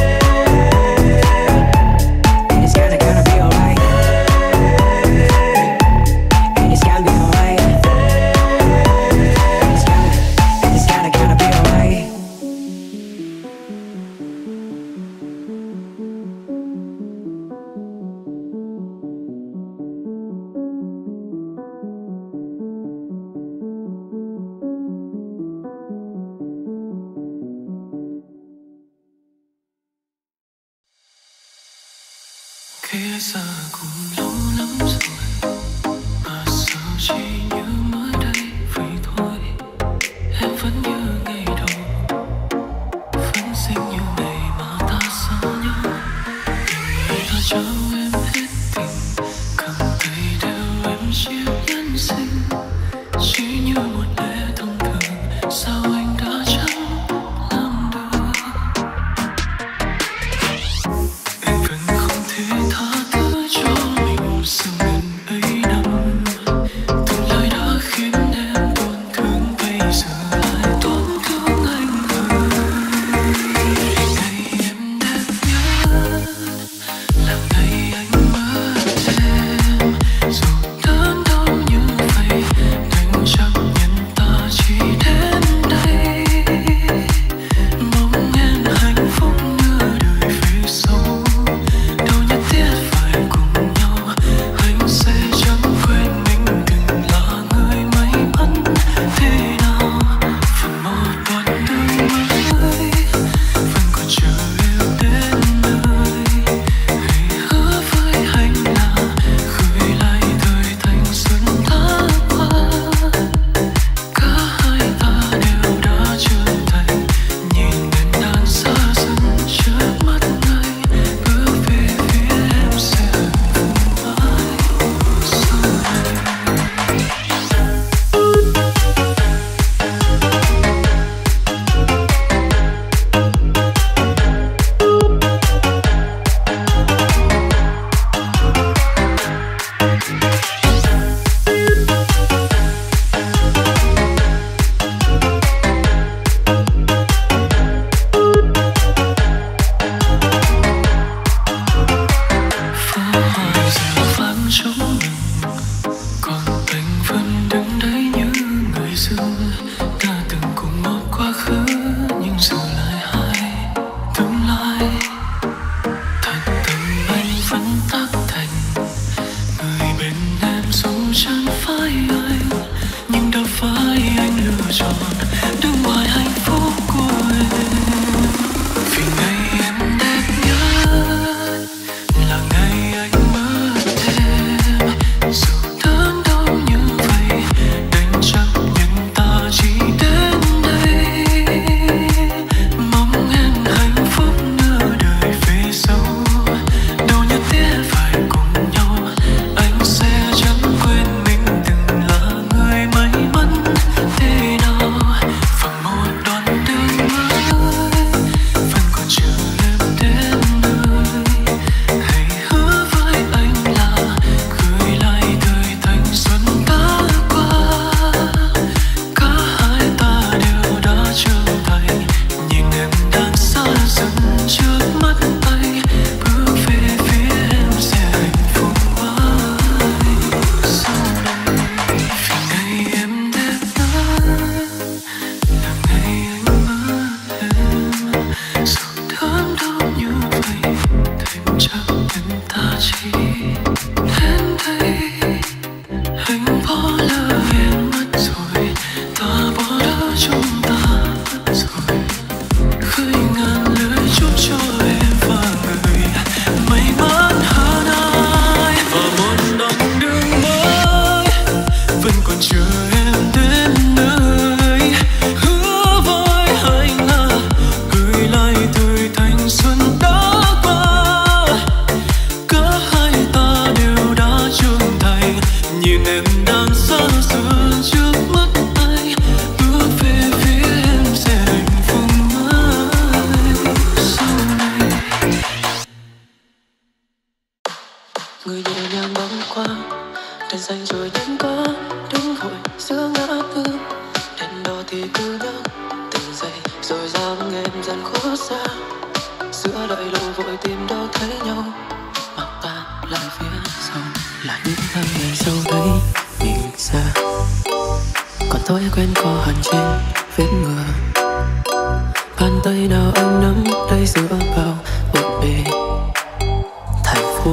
And it's gonna be alright. And it's gonna be alright. And it's gonna be alright. Kia xa cũng lâu lắm rồi mà sao chỉ như mới đây vậy thôi. Em vẫn như ngày đầu, vẫn xinh như ngày mà ta xa nhau. Tình người ta trao em hết tình, cầm tay theo em chiếc nhân sinh. Chỉ như một lẽ thông thường, sao anh đã chẳng làm được. Em vẫn không thể tha thứ cho mình sự gần ấy năm. Từng lời đã khiến em tổn thương, bây giờ lại tổn thương anh hơn. Ngày em đẹp nhất là ngày anh mất em. Dù đớn đau như vậy, đành chấp nhận ta chỉ đến đây. Mong em hạnh phúc nửa đời phía sau. Đâu nhất thiết phải cùng nhau, anh sẽ chẳng quên mình từng là người may mắn thế nào. Phần một đoạn đường mới vẫn còn chờ em đến nơi. Hãy hứa với anh là gửi lại thời thanh xuân đã qua. Cả hai ta đều đã trưởng thành, nhìn ngân đàn xa dần trước mắt anh. Bước về phía em sẽ hạnh phúc mãi sau này. Phố hoa giờ vắng trống ngừng, còn anh vẫn đứng đấy như người xưa. Ta từng cùng một quá khứ nhưng giờ lại hai tương lai. Thật tâm anh vẫn tác thành người bên em dù chẳng phải anh, nhưng đâu phải anh lựa chọn đứng ngoài hạnh phúc của em. Vì ngày em đẹp nhất là ngày anh mất em. Dù đớn đau như vậy, đành chấp nhận ta chỉ đến đây. Mong em hạnh phúc nửa đời về sau. Đâu nhất thiết phải cùng đo thì cứ nhớ từng giây rồi dáng em dần khuất xa. Giữa đợi lâu vội tìm đâu thấy nhau, mặc ta lại phía sau. Là những tháng ngày sau đấy mình xa, còn thói quen có hằn trên vết ngừa. Bàn tay nào anh nắm tay giữa bao bộn bề thành phố.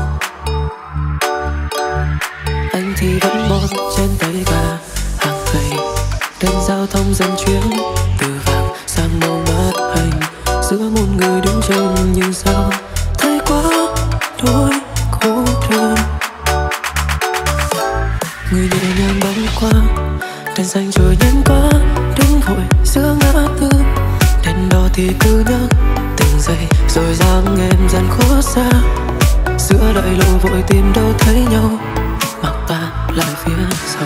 Anh thì vẫn bon trên tay cả hàng ngày. Đèn giao thông dần chuyển từ vàng sang màu mắt anh. Giữa một người đứng trông nhưng sao thấy quá đôi cô đơn. Người nhẹ nhàng băng qua, đèn xanh trôi nhanh quá, đứng vội giữa ngã tư. Đèn đỏ thì cứ nhắc từng giây rồi dáng em dần khuất xa. Giữa đợi lâu vội tìm đâu thấy nhau, mặc ta lại phía sau.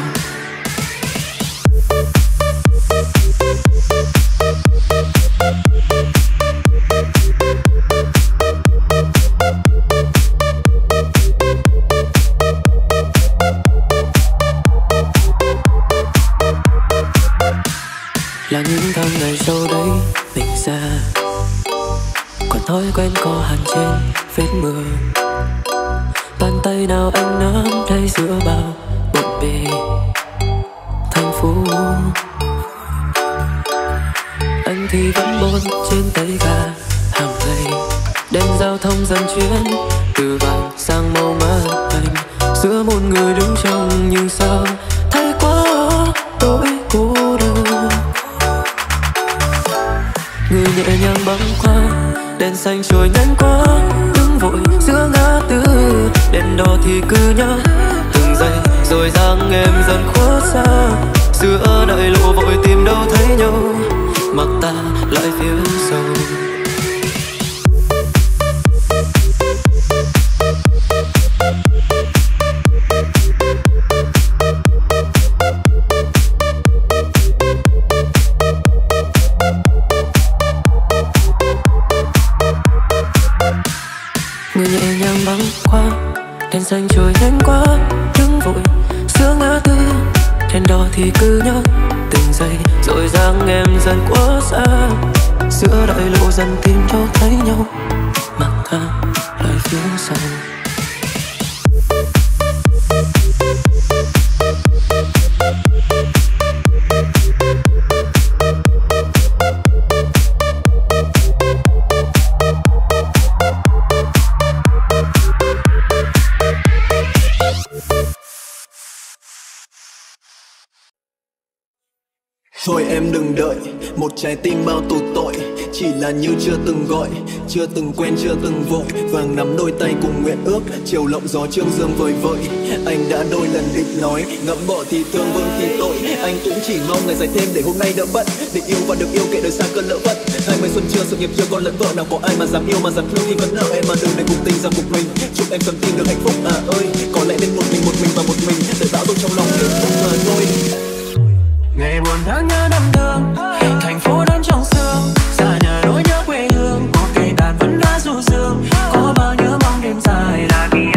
Là những tháng ngày sau đấy mình xa, còn thói quen có hằn trên vết mưa. Bàn tay nào anh nắm tay giữa bao bộn bề thành phố. Anh thì vẫn bon trên tay ga hàng ngày. Đèn giao thông dần chuyển từ vàng sang màu mắt anh. Giữa một người đứng trông nhưng sao thấy quá đỗi cô đơn. Người nhẹ nhàng băng qua, đèn xanh trôi nhanh quá, đứng vội giữa ngã tư. Đèn đỏ thì cứ nhớ từng giây rồi dáng em dần khuất xa. Giữa đợi lộ vội tìm đâu thấy nhau, mặc ta lại phía sau. Người nhẹ nhàng băng qua, đèn xanh trôi nhanh quá, đứng vội giữa ngã tư. Đèn đỏ thì cứ nhớ từng giây rồi dáng em dần quá xa. Giữa đợi lộ dần tìm đâu thấy nhau, mặc ta lại phía sau. Thôi em đừng đợi một trái tim bao tù tội, chỉ là như chưa từng gọi, chưa từng quen, chưa từng vội vàng nắm đôi tay cùng nguyện ước. Chiều lộng gió trương dương vời vợi, anh đã đôi lần định nói ngậm bỏ thì thương vương thì tội. Anh cũng chỉ mong ngày dài thêm để hôm nay đỡ bận, định yêu và được yêu kệ đời xa cơn lỡ vận. 20 xuân chưa, sự nghiệp chưa con lẫn vợ, nào có ai mà dám yêu mà dám thương khi vẫn nợ em mà đừng để cuộc tình ra cuộc mình. Chúc em sớm tìm được hạnh phúc à ơi, có lẽ nên một mình và một mình để tạo tôi trong lòng yêu phúc mà thôi. Ngày buồn tháng nhớ năm thương, thành phố đón trong sương, xa nhà nỗi nhớ quê hương, có cây đàn vẫn đã du dương. Có bao nhớ mong đêm dài là vì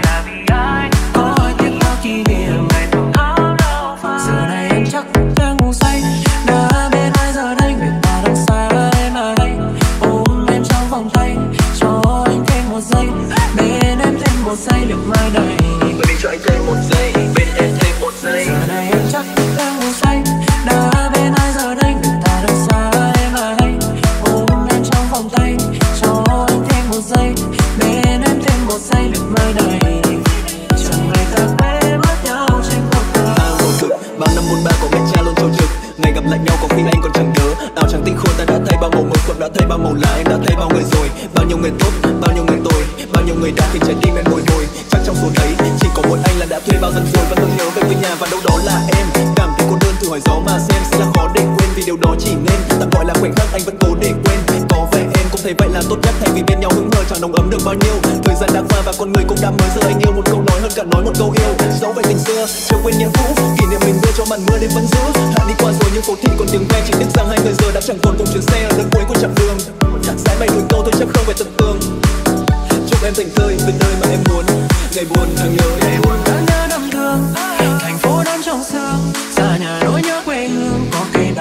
ai, có hỏi tiếc bao kỷ niệm ngày thầm áo đau phai. Giờ này em chắc đang ngủ say, đã bên ai giờ đây nguyện ta đang xa em ở đây. Ôm em trong vòng tay, cho anh thêm một giây, bên em thêm một giây được mai này. Bởi vì cho anh thêm một giây, bên em thêm một giây. Giờ này em chắc đang ngủ say, đã bên ai giờ đây người ta đang xa em ở đây. Ôm em trong vòng tay, cho anh thêm một giây, bên em thêm một giây được mai này. Chẳng ngày ta quên mất nhau trên cuộc đời. Vô cực, bao năm buồn ba có mẹ cha luôn trâu trực. Ngày gặp lại nhau có khi anh còn chẳng nhớ. Áo trắng tinh khôi ta đã thay bao màu mới, quần đã thay bao màu lạ, em đã thay bao người rồi. Bao nhiêu người tốt, bao nhiêu người tồi, bao nhiêu người đã khiến trái tim em bồi hồi. Chắc trong số đấy chỉ có mỗi anh là đã thuê bao lần rồi. Vẫn luôn nhớ về quê nhà và đâu đó là em. Cảm thấy cô đơn thử hỏi gió mà xem sẽ là khó để quên, vì điều đó chỉ nên tạm gọi là khoảnh khắc anh vẫn cố để quên. Có vẻ em cũng thấy vậy là tốt nhất, thay vì bên nhau hững hờ chẳng nồng ấm được bao nhiêu. Thời gian đã qua và con người cũng đã mới, giờ anh yêu một câu nói hơn cả nói một câu yêu. Dẫu về tình xưa chưa quên nghĩa cũ, kỷ niệm mình đưa cho màn mưa đêm vẫn giữ. Hạ đi qua rồi nhưng phố thị còn tiếng ve, chỉ tiếc rằng hai người giờ đã chẳng còn cùng chuyến xe ở nơi cuối của chặng đường. Giải bày đôi câu thôi chắc không phải tận tương. Chúc em thành thơi bên nơi mà em muốn, ngày buồn tháng nhớ ngày buồn tháng nhớ năm thương, thành phố đón trong sương, xa nhà nỗi nhớ quê hương, có cây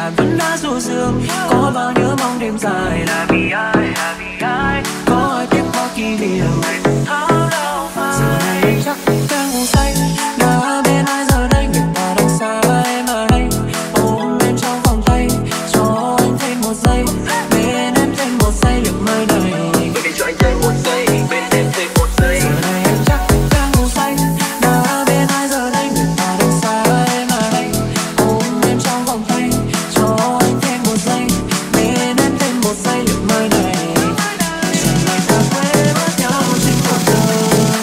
ngã xuống giường. Có bao nhiêu mong đêm dài là vì ai, có ai tiếc bao kỷ niệm giờ này anh chắc đang ngủ say. Đã bên ai giờ đây người ta đang xa em ở đây. Ôm em trong vòng tay cho anh thêm một giây, bên em thêm một giây liệu mai này. Để cho anh thêm một giây, bên em thêm một giây. Giờ này anh chắc đang ngủ say. Đã bên ai giờ đây người ta đang xa em ở đây. Ôm em trong vòng tay cho anh thêm một giây, bên em thêm một giây liệu mai này. Chẳng ngày ta quên mất nhau trên cuộc đời.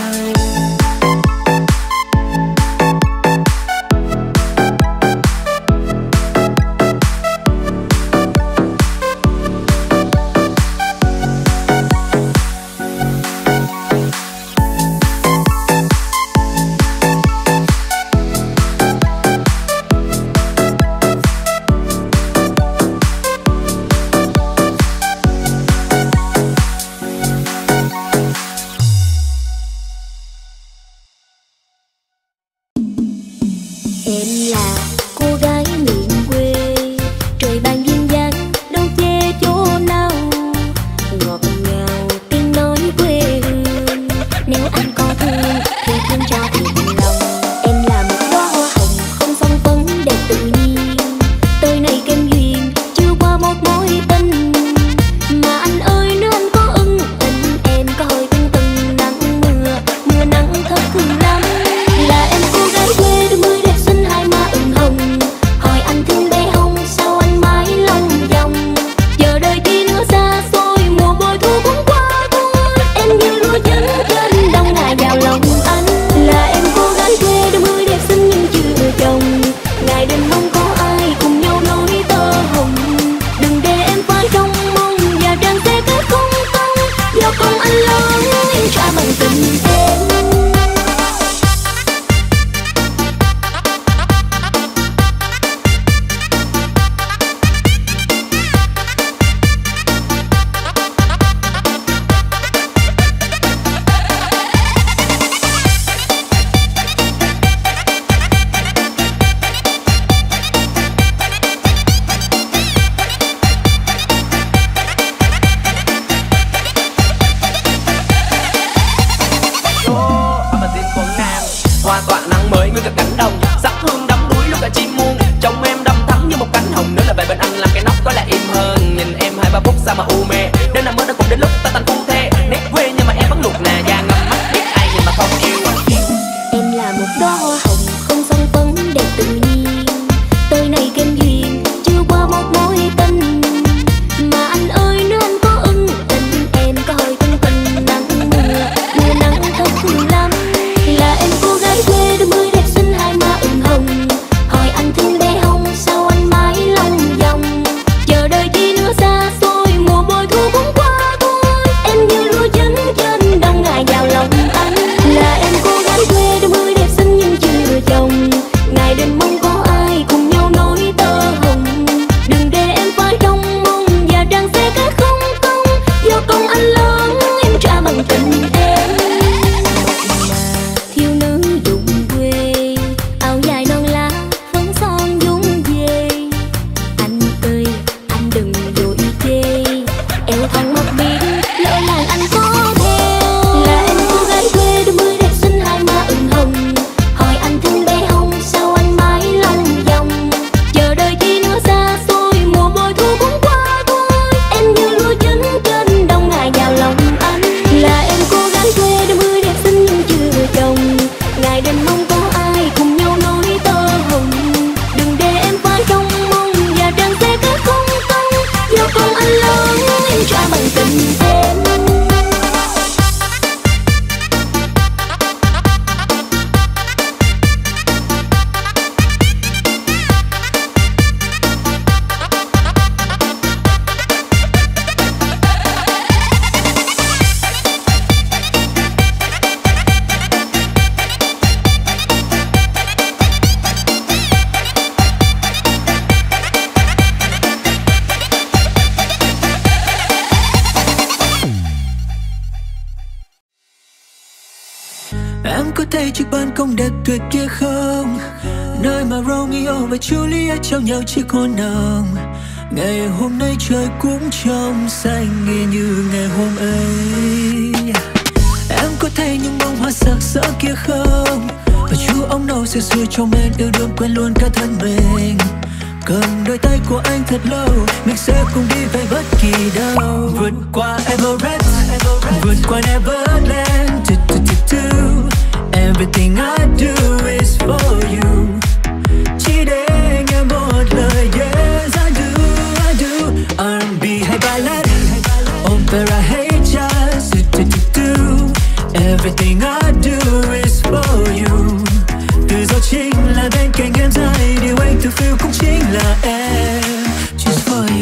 Em là cô gái miền quê, trời ban duyên dáng đâu che chỗ nào. Ngọt ngào tiếng nói quê hương, nếu anh có thương thì thương cho thiệt lòng. Em là một đóa hoa hồng không son phấn đẹp tự nhiên, tới nay kem duyên chưa qua một mối tình. Mà anh ơi nếu anh có ưng tình, em có hơi tưng tưng nắng mưa nắng thật thương lắm. Là em cô gái quê đôi mươi đẹp xinh hai má ửng hồng, hỏi anh thương bé không sao anh mãi lòng vòng. Giờ đời chi nữa xa xôi mùa bội thu cũng qua thôi, em như lúa chín trên đông ngài vào lòng anh. Là em cô gái quê đôi mươi đẹp xinh nhưng chưa chồng, ngày đêm mong có ai cùng nhau nối tơ hồng. Đừng để em phải trong mong và tràn xe kết không công, do con anh lớn em trả bằng tình em. Hoa tỏa nắng mới nguyên cả cánh đồng, sắc hương đắm đuối lúc cả chim muôn. Trong em đâm thắm như một cánh hồng, nếu là về bên anh làm cái nóc có lẽ im hơn. Nhìn em 2-3 phút sao mà u mê, đến năm mới đã cũng đến lúc ta thành phu thê. Nét quê nhưng mà em vẫn luộc nà da ngâm mắt, biết ai nhìn mà không yêu. Em là một đóa hoa hồng không son phấn đẹp tự nhiên, tới nay kem duyên chưa qua một mối tình. Mà anh ơi nếu anh có ưng tình, em có hơi tưng tưng nắng mưa nắng thật thương lắm. Là em cô gái quê đôi mươi đẹp xinh hai má ửng hồng, hỏi anh thương bé không sao anh mãi lòng vòng. Chờ đời chi nữa xa xôi mùa bội thu cũng qua thôi, em như lúa chín trên đông ngài vào lòng anh. Là em cô gái quê đôi mươi đẹp xinh nhưng chưa chồng, ngày đêm mong có ai cùng nhau nối tơ hồng. Đừng để em phải trong mong và tràn xe kết không công, do con anh lớn em trả bằng tình em. Thiếu nữ vùng quê áo dài non lá phấn son vung về. Anh ơi anh đừng vội chê, eo thon mắt biển lỡ làng anh có theo. Là em cô gái quê đôi mươi đẹp xinh hai má ửng hồng, hỏi anh thương bé không sao anh mãi lòng vòng. Chờ đời chi nữa xa xôi mùa bội thu cũng qua thôi, em như lúa chín trên đông ngài vào lòng anh. Là em cô gái quê đôi mươi đẹp xinh nhưng chưa chồng, ngày đêm mong có ai cùng nhau nối tơ hồng. Đừng để em phải trong mong và tràn xe kết không công, do con anh lớn em trả bằng tình em. Em có thấy chiếc ban công đẹp tuyệt kia không? Nơi mà Romeo và Juliet trao nhau chiếc hôn nồng. Ngày hôm nay trời cũng trong xanh như ngày hôm ấy. Em có thấy những bông hoa sặc sỡ kia không? Và chú ông nâu sẽ xuôi trong men yêu đương quên luôn cả thân mình. Cầm đôi tay của anh thật lâu, mình sẽ cùng đi về bất kỳ đâu. Vượt qua Everest, vượt qua Neverland. Everything I do is for you. Chỉ để nghe một lời yes I do. R&B hay ballad, opera hay jazz. Everything I do is for you. Từ giờ chính là bên cạnh em dài, điều anh tự feel cũng chính là em. Just for you.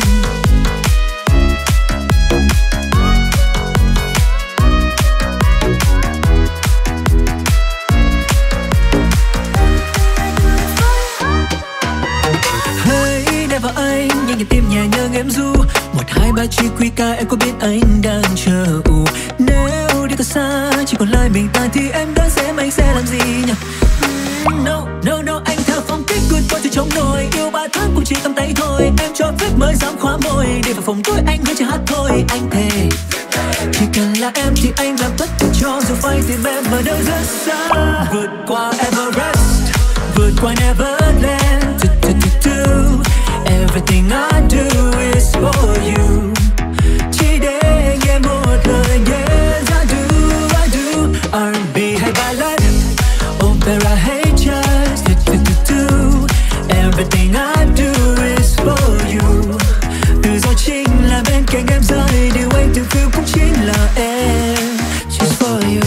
Hey, never anh, nhanh nhịp tim nhẹ nhàng em ru. 1, 2, 3 chỉ quy ca, em có biết anh đang chờ. Nếu đi thật xa, chỉ còn lại mình ta thì em đã xem anh sẽ làm gì nhỉ? No, anh theo phong cách goodbye từ trong nồi. Yêu 3 tháng cũng chỉ cầm tay thôi. Em cho phép mới dám khóa môi. Đi vào phòng tôi anh hơi chỉ hát thôi. Anh thề chỉ cần là em thì anh làm tất cả cho dù phải tìm em ở nơi rất xa. Vượt qua Everest, vượt qua Neverland. Everything I do is for you. Chỉ để nghe một lời yes I do. R&B hay ballad, opera hay jazz. Everything I do is for you. Từ giờ chính là bên cạnh em dài, điều anh tự feel cũng chính là em. Just for you.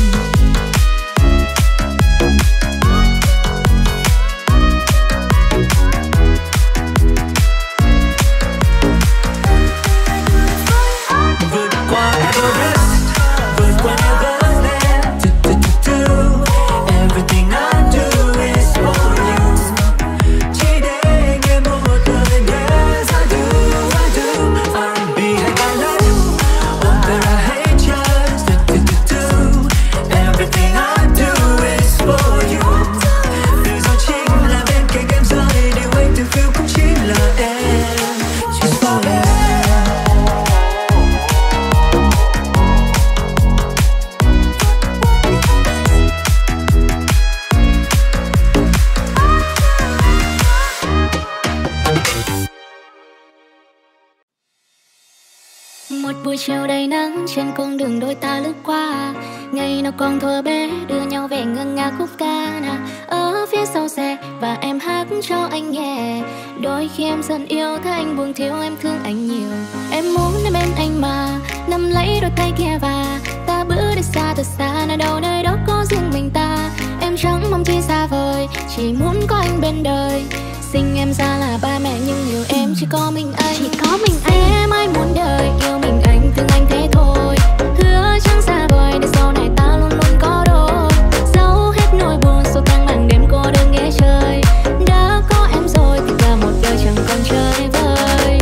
Buổi chiều đầy nắng trên con đường đôi ta lướt qua. Ngày nào còn thuở bé đưa nhau về ngân nga khúc ca nào ở phía sau xe và em hát cho anh nghe. Đôi khi em dần yêu thấy anh buồn thiếu em thương anh nhiều. Em muốn đến bên anh mà nắm lấy đôi tay kia và ta bước đi xa thật xa nơi đâu nơi đó có riêng mình ta. Em chẳng mong chi xa vời chỉ muốn có anh bên đời. Sinh em ra là ba mẹ nhưng yêu em chỉ có mình anh. Chỉ có mình em ai muốn đời yêu mình anh thương anh thế thôi. Hứa chẳng xa vời để sau này ta luôn luôn có đôi. Giấu hết nỗi buồn số tháng màn đêm cô đơn nghe trời. Đã có em rồi thì cả một đời chẳng còn chơi vơi.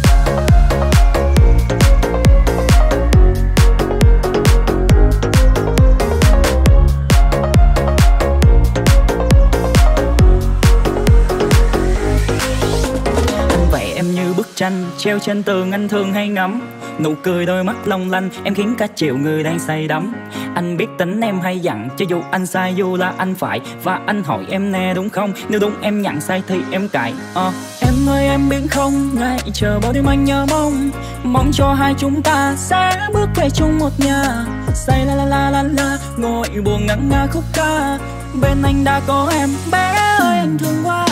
Tranh treo trên tường anh thường hay ngắm. Nụ cười đôi mắt long lanh em khiến cả triệu người đang say đắm. Anh biết tính em hay dặn cho dù anh sai dù là anh phải. Và anh hỏi em nè đúng không, nếu đúng em nhận sai thì em cãi. Em ơi em biết không, ngày chờ bao đêm anh nhớ mong. Mong cho hai chúng ta sẽ bước về chung một nhà. Say la la la la la, ngồi buồn ngẩn nga khúc ca. Bên anh đã có em bé ơi anh thương quá.